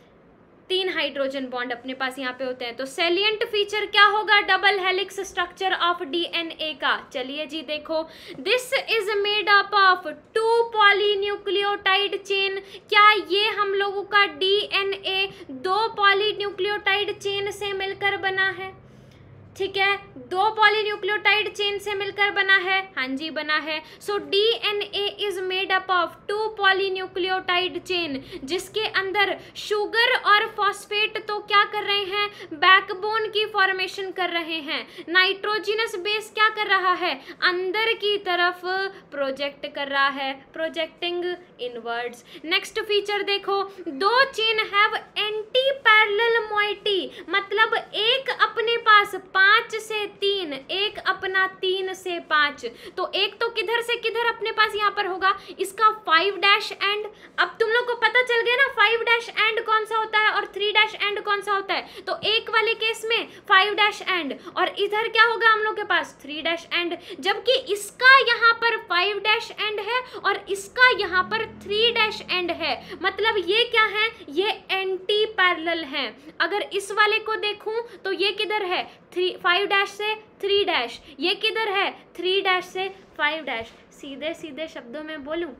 तीन हाइड्रोजन बॉन्ड अपने पास यहाँ पे होते हैं। तो सेलिएंट फीचर क्या होगा double helix structure of DNA का, चलिए जी देखो, this is made up of two polynucleotide chain. क्या ये हम लोगों का डीएनए दो पॉलीन्यूक्लियोटाइड चेन से मिलकर बना है? ठीक है, दो पॉलीन्यूक्लियोटाइड चेन से मिलकर बना है, हाँ जी बना है। So DNA is made up of two polynucleotide chain, जिसके अंदर शुगर और फॉस्फेट तो क्या कर रहे हैं, बैकबोन की फॉर्मेशन कर रहे हैं। नाइट्रोजिनस बेस क्या कर रहा है, अंदर की तरफ प्रोजेक्ट कर रहा है, प्रोजेक्टिंग इनवर्ड्स। नेक्स्ट फीचर देखो, दो chain have antiparallel moiety, मतलब एक अपने पास पांच से तीन, एक अपना तीन से पांच, तो एक तो किधर से किधर अपने पास यहाँ पर होगा, इसका फाइव डैश एंड। अब तुम लोग को पता चल गया ना फाइव डैश एंड कौन सा होता है और थ्री डैश एंड कौन सा होता है। तो एक वाले केस में फाइव डैश एंड और इधर क्या होगा हम लोग के पास थ्री डैश एंड, जबकि इसका यहाँ पर फाइव डैश एंड है और इसका यहाँ पर थ्री डैश एंड है। मतलब ये क्या है, ये एंटी पैरेलल है। अगर इस वाले को देखूं तो ये किधर है, थ्री फाइव डैश से थ्री डैश, ये किधर है, थ्री डैश से फाइव डैश। सीधे सीधे शब्दों में बोलूं,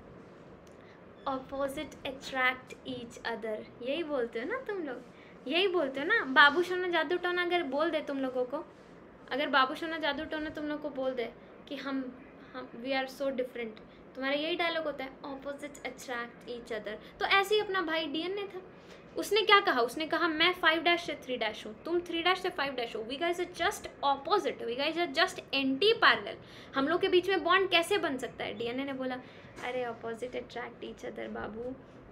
ऑपोजिट अट्रैक्ट ईच अदर, यही बोलते हो ना तुम लोग, यही बोलते हो ना। बाबू सोना जादू टोना अगर बोल दे तुम लोगों को, अगर बाबू सोना जादू टोना तुम लोग को बोल दे कि हम हम वी आर सो डिफरेंट, तुम्हारा यही डायलॉग होता है, ऑपोजिट अट्रैक्ट ईच अदर। तो ऐसे ही अपना भाई डीएनए था, उसने क्या कहा, उसने कहा मैं फाइव डैश से थ्री डैश हूँ, तुम थ्री डैश से फाइव डैश हो, we guys are just opposite, we guys are just anti parallel, हम लोग के बीच में बॉन्ड कैसे बन सकता है। डीएनए ने बोला अरे ऑपोजिट अट्रैक्ट ईच अदर बाबू,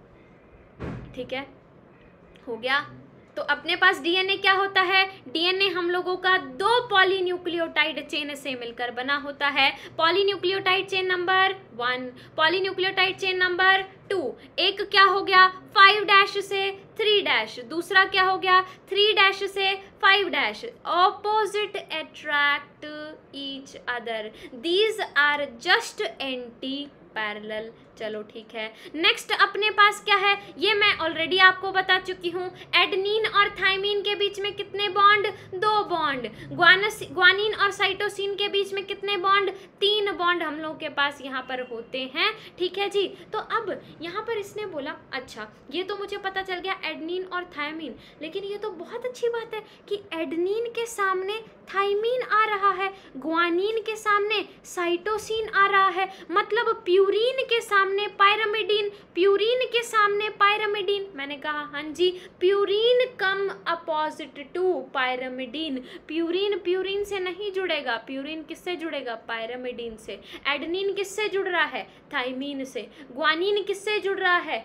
ठीक है, हो गया। तो अपने पास डीएनए क्या होता है, डीएनए हम लोगों का दो पॉलीन्यूक्लियोटाइड चेन से मिलकर बना होता है। Polynucleotide chain number one, polynucleotide chain number two, एक क्या हो गया फाइव डैश से थ्री डैश, दूसरा क्या हो गया थ्री डैश से five dash, opposite attract each other, these are just anti parallel. चलो ठीक है, नेक्स्ट अपने पास क्या है, ये मैं ऑलरेडी आपको बता चुकी हूँ। एडेनिन और थाइमीन के बीच में कितने बॉन्ड, दो बॉन्ड। ग्वानिन और साइटोसिन के बीच में कितने बॉन्ड, तीन बॉन्ड हम लोग के पास यहाँ पर होते हैं। ठीक है जी, तो अब यहाँ पर इसने बोला अच्छा ये तो मुझे पता चल गया एडेनिन और थाइमीन, लेकिन ये तो बहुत अच्छी बात है कि एडेनिन के सामने थाइमीन आ रहा है, ग्वानिन के सामने साइटोसिन आ रहा है, मतलब प्यूरिन के सामने पायरामिडीन, प्यूरिन के सामने पायरामिडीन। मैंने कहा हाँ जी, purine come opposite to pyrimidine, purine purine से नहीं जुड़ेगा, प्यूरिन किससे जुड़ेगा, पायरामिडीन से। एडेनिन किससे जुड़ रहा है, थाइमीन से। ग्वानिन किससे जुड़ रहा है,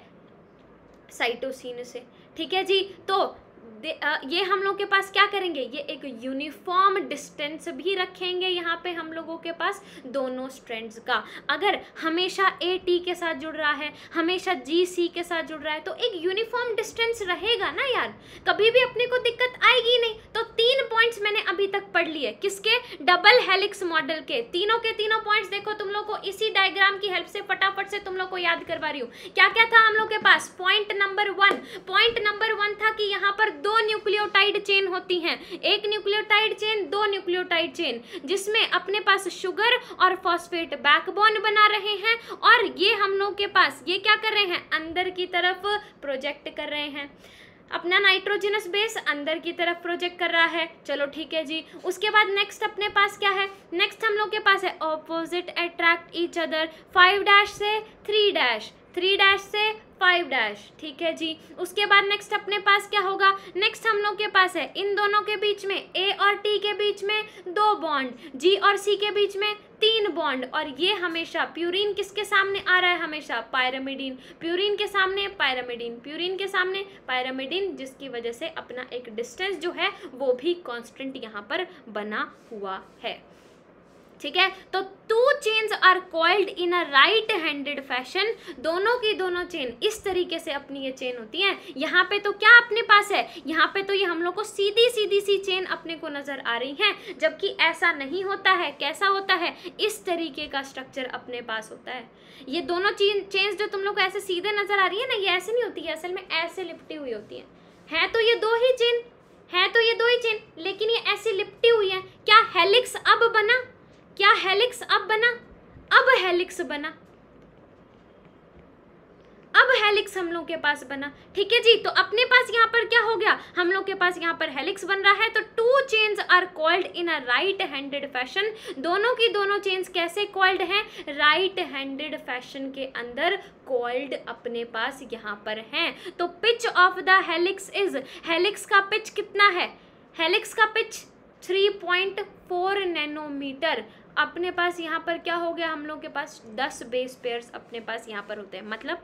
साइटोसिन से। ठीक है जी, तो ये हम लोग के पास क्या करेंगे, ये एक यूनिफॉर्म डिस्टेंस भी रखेंगे यहाँ पे हम लोगों के पास दोनों स्ट्रैंड्स का। अगर हमेशा ए टी के साथ जुड़ रहा है, हमेशा जी सी के साथ जुड़ रहा है, तो एक यूनिफॉर्म डिस्टेंस रहेगा ना यार, कभी भी अपने को दिक्कत आएगी नहीं। तो तीन पॉइंट्स मैंने अभी तक पढ़ लिए, किसके, डबल हेलिक्स मॉडल के। तीनों के तीनों पॉइंट्स देखो तुम लोग को इसी डायग्राम की हेल्प से फटाफट से तुम लोग को याद करवा रही हूँ। क्या क्या था हम लोग के पास, point number one, point number one था कि यहाँ पर दो न्यूक्लियोटाइड चेन होती हैं, एक न्यूक्लियोटाइड चेन, दो न्यूक्लियोटाइड चेन, जिसमें अपने पास शुगर और फॉस्फेट बैकबोन बना रहे हैं, और ये हम लोग के पास ये क्या कर रहे हैं, अंदर की तरफ प्रोजेक्ट कर रहे हैं। अपना नाइट्रोजनस बेस अंदर की तरफ प्रोजेक्ट कर रहा है, चलो ठीक है जी। उसके बाद नेक्स्ट अपने पास क्या है, नेक्स्ट हम लोग के पास है opposite attract each other, five dash से थ्री डैश, थ्री डैश से फाइव डैश, ठीक है जी। उसके बाद नेक्स्ट अपने पास क्या होगा, नेक्स्ट हम लोग के पास है इन दोनों के बीच में, ए और टी के बीच में दो बॉन्ड, जी और सी के बीच में तीन बॉन्ड, और ये हमेशा प्यूरिन किसके सामने आ रहा है, हमेशा पायरामिडीन, प्यूरिन के सामने पायरामिडीन, प्यूरिन के सामने पायरामिडीन, जिसकी वजह से अपना एक डिस्टेंस जो है वो भी कांस्टेंट यहाँ पर बना हुआ है, ठीक है। तो two chains are coiled in a right handed fashion, दोनों की दोनों चेन इस तरीके से अपनी ये चेन होती है। यहाँ पे तो क्या अपने पास है, यहाँ पे तो ये हम लोग को सीधी सीधी सी चेन अपने को नजर आ रही है, जबकि ऐसा नहीं होता है। कैसा होता है, इस तरीके का स्ट्रक्चर अपने पास होता है। ये दोनों चेन चेन्स जो तुम लोग को ऐसे सीधे नजर आ रही है ना, ये ऐसे नहीं होती है, असल में ऐसे लिपटी हुई होती है। है तो ये दो ही चेन, है तो ये दो ही चेन, लेकिन ये ऐसी लिपटी हुई है। क्या हेलिक्स अब बना, क्या हेलिक्स अब बना, अब हेलिक्स बना, अब हेलिक्स हम लोग के पास बना, ठीक है जी। तो अपने पास यहाँ पर क्या हो गया, हम लोग के पास यहाँ पर हेलिक्स बन रहा है। तो two chains are called in a right handed fashion, दोनों की दोनों चेन्स कैसे कॉल्ड हैं, राइट हैंडेड फैशन के अंदर कॉल्ड अपने पास यहाँ पर हैं। तो pitch of the helix is, helix का पिच कितना है, हेलिक्स का pitch three point four nanometer. अपने पास यहाँ पर क्या हो गया, हम लोग के पास दस बेस पेयर्स अपने पास यहाँ पर होते हैं, मतलब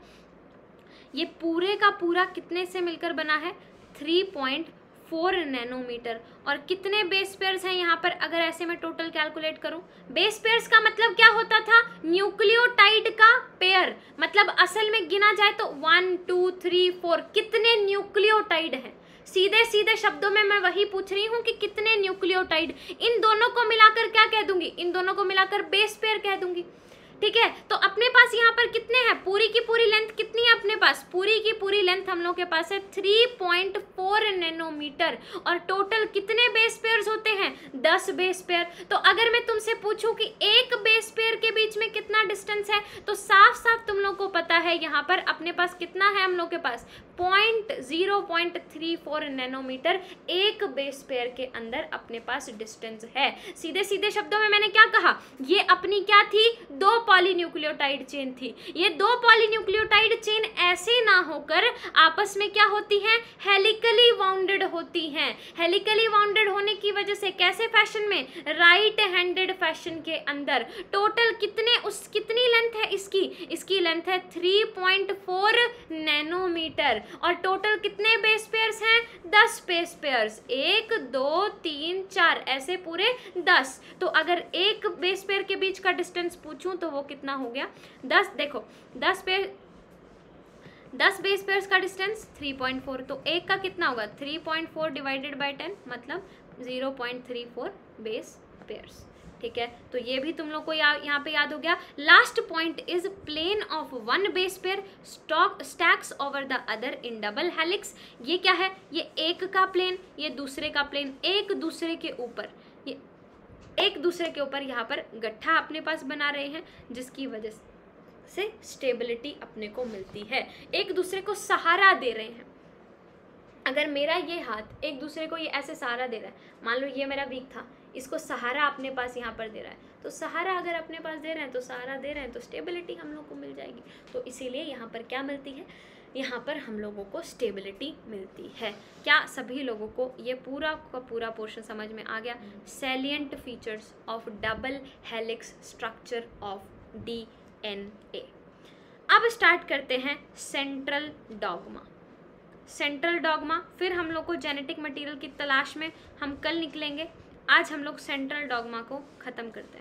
ये पूरे का पूरा कितने से मिलकर बना है, थ्री पॉइंट फोर नैनोमीटर। और कितने बेस पेयर्स हैं यहाँ पर, अगर ऐसे मैं टोटल कैलकुलेट करूँ, बेस पेयर्स का मतलब क्या होता था, न्यूक्लियोटाइड का पेयर, मतलब असल में गिना जाए तो वन टू थ्री फोर, कितने न्यूक्लियोटाइड हैं। सीधे सीधे शब्दों में मैं वही पूछ रही हूँ कि कितने न्यूक्लियोटाइड, इन दोनों को मिलाकर क्या कह दूंगी, इन दोनों को मिलाकर बेस पेयर कह दूंगी, ठीक है। तो अपने पास यहाँ पर कितने हैं, पूरी की पूरी लेंथ कितनी है अपने पास, पूरी की पूरी लेंथ हम लोग के पास है थ्री पॉइंट फोर नैनोमीटर। और टोटल कितने बेस पेयर्स होते हैं, दस बेस पेयर। तो अगर मैं तुमसे पूछूं कि एक बेस पेयर के बीच में कितना डिस्टेंस है, तो साफ साफ तुम लोग को पता है यहाँ पर अपने पास कितना है, हम लोग के पास point zero point three four nanometer एक बेस पेयर के अंदर अपने पास डिस्टेंस है। सीधे सीधे शब्दों में मैंने क्या कहा, ये अपनी क्या थी, दो पॉलीन्यूक्लियोटाइड चेन थी। ये दो पॉलीन्यूक्लियोटाइड चेन ऐसे ना होकर आपस में क्या होती हैं, हेलिकली वाउंडेड होती हैं। हेलिकली वाउंडेड होने की वजह से कैसे फैशन में, राइट हैंडेड फैशन के अंदर। टोटल कितने, उस कितनी लेंथ है इसकी, इसकी लेंथ है थ्री पॉइंट फोर नैनोमीटर। और टोटल कितने बेस पेयर्स हैं, दस बेस पेयर्स, एक दो तीन चार, ऐसे पूरे दस। तो अगर एक बेस पेयर के बीच का डिस्टेंस पूछूं तो वो कितना हो गया, दस। देखो दस पेयर, दस बेस पेयर्स का डिस्टेंस थ्री पॉइंट फोर, तो एक का कितना होगा, three point four divided by ten, मतलब zero point three four base pairs, ठीक है। तो ये भी तुम लोग को या, यहाँ पे याद हो गया। Last point is plane of one base pair stock stacks over the other in double helix. ये क्या है, ये एक का प्लेन, ये दूसरे का प्लेन, एक दूसरे के ऊपर, ये एक दूसरे के ऊपर यहाँ पर गट्ठा अपने पास बना रहे हैं, जिसकी वजह से स्टेबिलिटी अपने को मिलती है, एक दूसरे को सहारा दे रहे हैं। अगर मेरा ये हाथ एक दूसरे को ये ऐसे सहारा दे रहा है, मान लो ये मेरा वीक था, इसको सहारा अपने पास यहाँ पर दे रहा है, तो सहारा अगर अपने पास दे रहे हैं तो सहारा दे रहे हैं तो स्टेबिलिटी हम लोग को मिल जाएगी। तो इसीलिए यहाँ पर क्या मिलती है, यहाँ पर हम लोगों को स्टेबिलिटी मिलती है। क्या सभी लोगों को ये पूरा का पूरा पोर्शन समझ में आ गया? Salient features of double helix structure of D N A. अब स्टार्ट करते हैं सेंट्रल डॉग्मा। सेंट्रल डॉग्मा, फिर हम लोग को जेनेटिक मटेरियल की तलाश में हम कल निकलेंगे। आज हम लोग सेंट्रल डॉग्मा को ख़त्म करते हैं।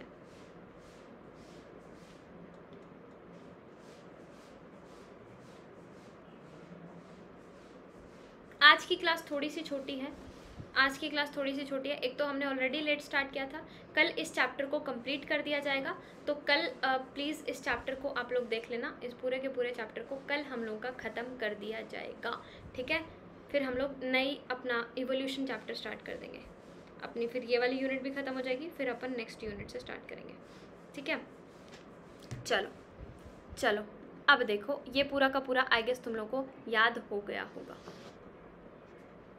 आज की क्लास थोड़ी सी छोटी है, आज की क्लास थोड़ी सी छोटी है। एक तो हमने ऑलरेडी लेट स्टार्ट किया था, कल इस चैप्टर को कंप्लीट कर दिया जाएगा। तो कल प्लीज़ इस चैप्टर को आप लोग देख लेना, इस पूरे के पूरे चैप्टर को कल हम लोग का ख़त्म कर दिया जाएगा, ठीक है। फिर हम लोग नई अपना इवोल्यूशन चैप्टर स्टार्ट कर देंगे अपनी, फिर ये वाली यूनिट भी ख़त्म हो जाएगी, फिर अपन नेक्स्ट यूनिट से स्टार्ट करेंगे, ठीक है। चलो चलो अब देखो, ये पूरा का पूरा आई गेस तुम लोग को याद हो गया होगा।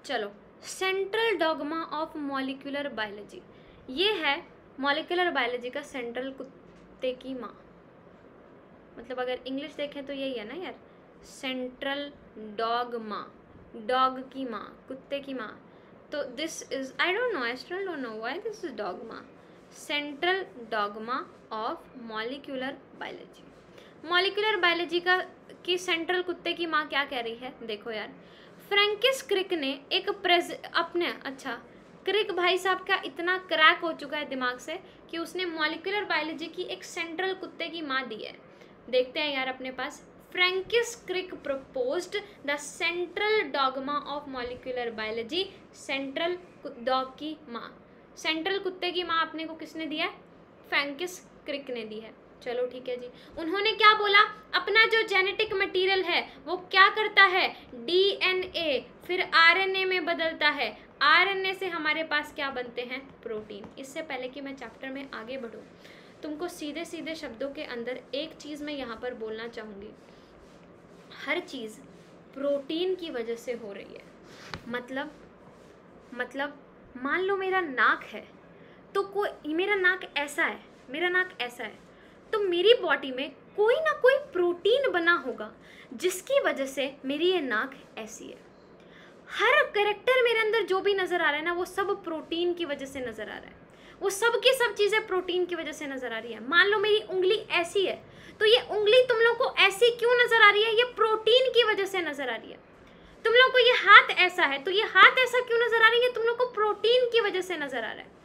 चलो, central dogma of molecular biology, ये है मॉलिक्यूलर बायोलॉजी का सेंट्रल कुत्ते की माँ। मतलब अगर इंग्लिश देखें तो यही है ना यार, सेंट्रल डॉगमा, डॉग की माँ, कुत्ते की माँ। तो this is, I don't know, I still don't know why this is dogma, central dogma of molecular biology. Molecular biology का कि सेंट्रल कुत्ते की माँ क्या कह रही है, देखो यार। फ्रैंकिस क्रिक ने एक प्रेज अपने, अच्छा क्रिक भाई साहब का इतना क्रैक हो चुका है दिमाग से कि उसने मॉलिक्यूलर बायोलॉजी की एक सेंट्रल कुत्ते की माँ दी है। देखते हैं यार अपने पास, Francis Crick proposed the central dogma of molecular biology, central dog की माँ, सेंट्रल कुत्ते की माँ अपने को किसने दिया है, फ्रैंकिस क्रिक ने दी है। चलो ठीक है जी। उन्होंने क्या बोला, अपना जो जेनेटिक मटेरियल है वो क्या करता है, डीएनए फिर आरएनए में बदलता है, आरएनए से हमारे पास क्या बनते हैं, प्रोटीन। इससे पहले कि मैं चैप्टर में आगे बढ़ूँ, तुमको सीधे सीधे शब्दों के अंदर एक चीज़ मैं यहाँ पर बोलना चाहूँगी, हर चीज़ प्रोटीन की वजह से हो रही है। मतलब मतलब मान लो मेरा नाक है, तो कोई, मेरा नाक ऐसा है, मेरा नाक ऐसा है, तो मेरी बॉडी में कोई ना कोई प्रोटीन बना होगा जिसकी वजह से मेरी ये नाक ऐसी है। हर कैरेक्टर मेरे अंदर जो भी नज़र आ रहा है ना, वो सब प्रोटीन की वजह से नज़र आ रहा है, वो सब की सब चीज़ें प्रोटीन की वजह से नज़र आ रही है। मान लो मेरी उंगली ऐसी है, तो ये उंगली तुम लोग को ऐसी क्यों नज़र आ रही है, ये प्रोटीन की वजह से नज़र आ रही है। तुम लोग को ये हाथ ऐसा है, तो ये हाथ ऐसा क्यों नज़र आ रही है, तुम लोग को प्रोटीन की वजह से नज़र आ रहा है।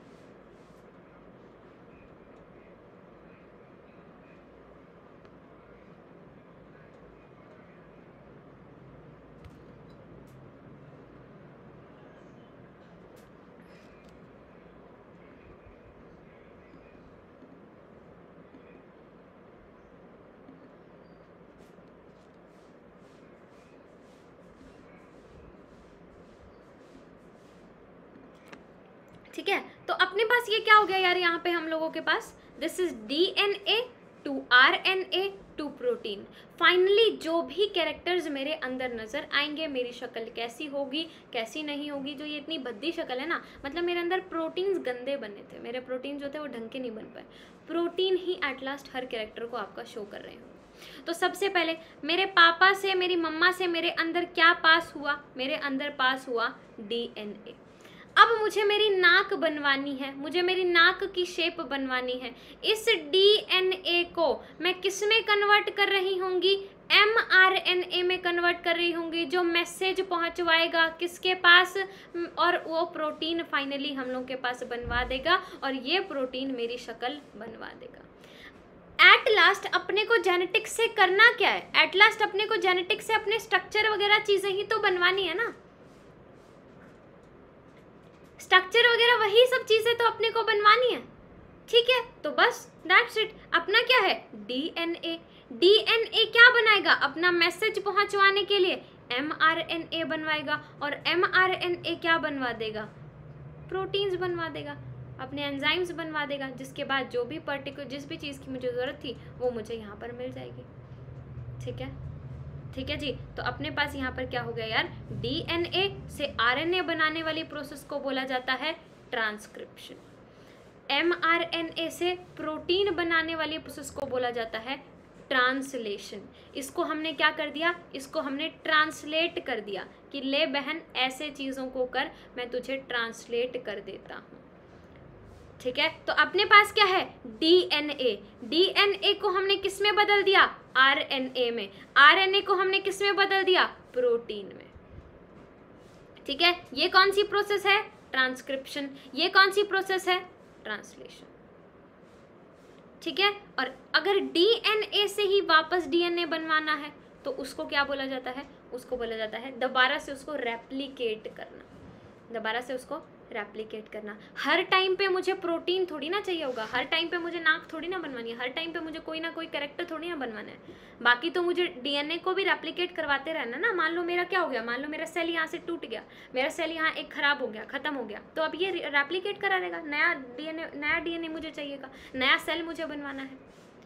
ठीक है, तो अपने पास ये क्या हो गया यार, यहाँ पे हम लोगों के पास this is DNA to RNA to protein. Finally जो भी कैरेक्टर्स मेरे अंदर नज़र आएंगे, मेरी शक्ल कैसी होगी कैसी नहीं होगी, जो ये इतनी भद्दी शक्ल है ना, मतलब मेरे अंदर प्रोटीन्स गंदे बने थे, मेरे प्रोटीन जो थे वो ढंग के नहीं बन पाए, प्रोटीन ही एट लास्ट हर कैरेक्टर को आपका शो कर रहे हो। तो सबसे पहले मेरे पापा से, मेरी मम्मा से मेरे अंदर क्या पास हुआ, मेरे अंदर पास हुआ डीएनए। अब मुझे मेरी नाक बनवानी है, मुझे मेरी नाक की शेप बनवानी है। इस डीएनए को मैं किस में कन्वर्ट कर रही होंगी, एमआरएनए में कन्वर्ट कर रही होंगी, जो मैसेज पहुंचवाएगा किसके पास, और वो प्रोटीन फाइनली हम लोग के पास बनवा देगा, और ये प्रोटीन मेरी शक्ल बनवा देगा। एट लास्ट अपने को जेनेटिक्स से करना क्या है, एट लास्ट अपने को जेनेटिक्स से अपने स्ट्रक्चर वगैरह चीज़ें ही तो बनवानी है ना, स्ट्रक्चर वगैरह वही सब चीज़ें तो अपने को बनवानी है। ठीक है, तो बस दैट्स इट। अपना क्या है, डीएनए। डीएनए क्या बनाएगा, अपना मैसेज पहुंचवाने के लिए एमआरएनए बनवाएगा, और एमआरएनए क्या बनवा देगा, प्रोटीन्स बनवा देगा, अपने एंजाइम्स बनवा देगा, जिसके बाद जो भी पर्टिकुलर जिस भी चीज़ की मुझे ज़रूरत थी वो मुझे यहाँ पर मिल जाएगी। ठीक है ठीक है जी। तो अपने पास यहाँ पर क्या हो गया यार, डीएनए से आरएनए बनाने वाली प्रोसेस को बोला जाता है ट्रांसक्रिप्शन, एमआरएनए से प्रोटीन बनाने वाली प्रोसेस को बोला जाता है ट्रांसलेशन। इसको हमने क्या कर दिया, इसको हमने ट्रांसलेट कर दिया कि ले बहन ऐसे चीज़ों को कर, मैं तुझे ट्रांसलेट कर देता हूँ। ठीक है, तो अपने पास क्या है, डीएनए। डीएनए को हमने किस में बदल दिया, आरएनए में। आरएनए को हमने किस में बदल दिया, प्रोटीन में। ठीक है, ये कौन सी प्रोसेस है, ट्रांसक्रिप्शन। ये कौन सी प्रोसेस है, ट्रांसलेशन। ठीक है, और अगर डीएनए से ही वापस डीएनए बनवाना है तो उसको क्या बोला जाता है, उसको बोला जाता है दोबारा से उसको रेप्लिकेट करना, दोबारा से उसको रेप्लिकेट करना। हर टाइम पे मुझे प्रोटीन थोड़ी ना चाहिए होगा, हर टाइम पे मुझे नाक थोड़ी ना बनवानी है, हर टाइम पे मुझे कोई ना कोई कैरेक्टर थोड़ी ना बनवाना है। बाकी तो मुझे डीएनए को भी रेप्लिकेट करवाते रहना ना। मान लो मेरा क्या हो गया, मान लो मेरा सेल यहाँ से टूट गया, मेरा सेल यहाँ एक खराब हो गया, खत्म हो गया, तो अब ये रेप्लिकेट करा रहेगा, नया डीएनए नया डीएनए मुझे चाहिएगा, नया सेल मुझे बनवाना है।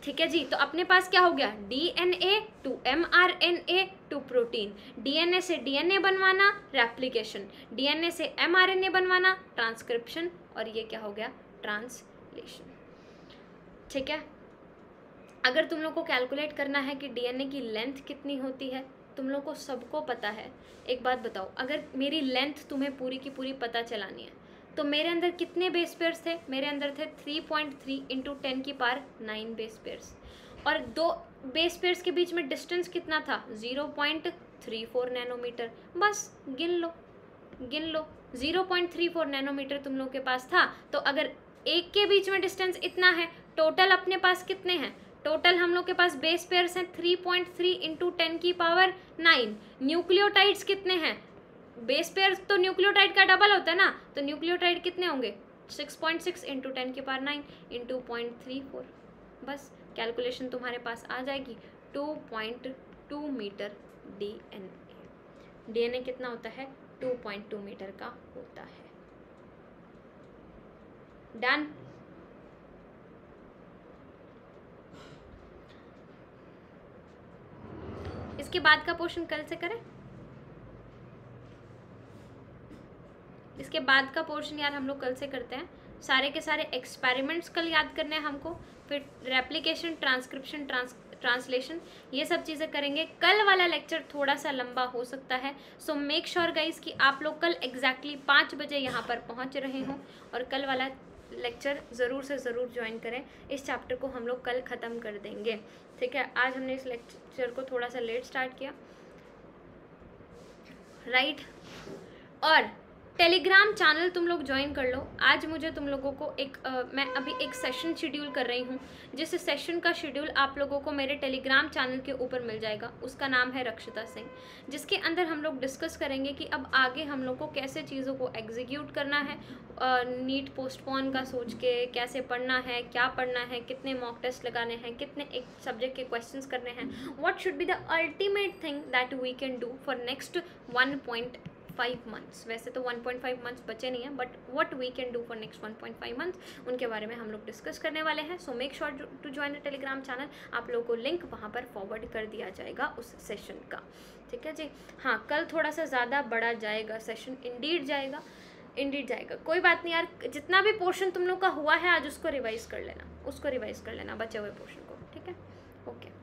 ठीक है जी। तो अपने पास क्या हो गया, DNA to mRNA to protein, DNA से डीएनए बनवाना रेप्लिकेशन, डीएनए से एमआरएनए बनवाना ट्रांसक्रिप्शन, और ये क्या हो गया, ट्रांसलेशन। ठीक है, अगर तुम लोग को कैलकुलेट करना है कि डीएनए की लेंथ कितनी होती है, तुम लोग को सबको पता है। एक बात बताओ, अगर मेरी लेंथ तुम्हें पूरी की पूरी पता चलानी है तो मेरे अंदर कितने बेस पेयर्स थे, मेरे अंदर थे three point three into ten की पावर नाइन बेस पेयर्स, और दो बेस पेयर्स के बीच में डिस्टेंस कितना था, zero point three four nanometer. बस गिन लो गिन लो zero point three four nanometer तुम लोग के पास था। तो अगर एक के बीच में डिस्टेंस इतना है, टोटल अपने पास कितने हैं, टोटल हम लोग के पास बेस पेयर्स हैं three point three into ten की पावर नाइन। न्यूक्लियोटाइड्स कितने हैं, बेस पेयर तो न्यूक्लियोटाइड का डबल होता है ना, तो न्यूक्लियोटाइड कितने होंगे, six point six into ten की power nine into point three four. बस कैलकुलेशन तुम्हारे पास आ जाएगी, two point two meter DNA. DNA कितना होता है, टू पॉइंट टू मीटर का होता है। डन। इसके बाद का पोर्शन कल से करें, इसके बाद का पोर्शन यार हम लोग कल से करते हैं। सारे के सारे एक्सपेरिमेंट्स कल याद करने हैं हमको, फिर रेप्लिकेशन, ट्रांसक्रिप्शन, ट्रांस ट्रांसलेशन, ये सब चीज़ें करेंगे। कल वाला लेक्चर थोड़ा सा लंबा हो सकता है, सो मेक श्योर गाइस कि आप लोग कल एग्जैक्टली पाँच बजे यहाँ पर पहुँच रहे हों, और कल वाला लेक्चर ज़रूर से ज़रूर ज्वाइन करें। इस चैप्टर को हम लोग कल ख़त्म कर देंगे, ठीक है। आज हमने इस लेक्चर को थोड़ा सा लेट स्टार्ट किया, राइट। और टेलीग्राम चैनल तुम लोग ज्वाइन कर लो। आज मुझे तुम लोगों को एक आ, मैं अभी एक सेशन शेड्यूल कर रही हूँ, जिस सेशन का शेड्यूल आप लोगों को मेरे टेलीग्राम चैनल के ऊपर मिल जाएगा। उसका नाम है रक्षिता सिंह, जिसके अंदर हम लोग डिस्कस करेंगे कि अब आगे हम लोग को कैसे चीज़ों को एग्जीक्यूट करना है, नीट पोस्टपोन का सोच के कैसे पढ़ना है, क्या पढ़ना है, कितने मॉक टेस्ट लगाने हैं, कितने एक सब्जेक्ट के क्वेश्चंस करने हैं, what should be the ultimate thing that we can do for next one point five months. वैसे तो वन पॉइंट फाइव मंथ्स बचे नहीं हैं, but what we can do for next one point five months, उनके बारे में हम लोग डिस्कस करने वाले हैं। So make sure to join the Telegram channel. आप लोगों को लिंक वहाँ पर फॉरवर्ड कर दिया जाएगा उस सेशन का, ठीक है जी। हाँ, कल थोड़ा सा ज़्यादा बड़ा जाएगा सेशन, इंडीड जाएगा इंडीड जाएगा कोई बात नहीं यार, जितना भी पोर्शन तुम लोग का हुआ है आज उसको रिवाइज कर लेना, उसको रिवाइज कर लेना बचे हुए पोर्शन को, ठीक है। ओके।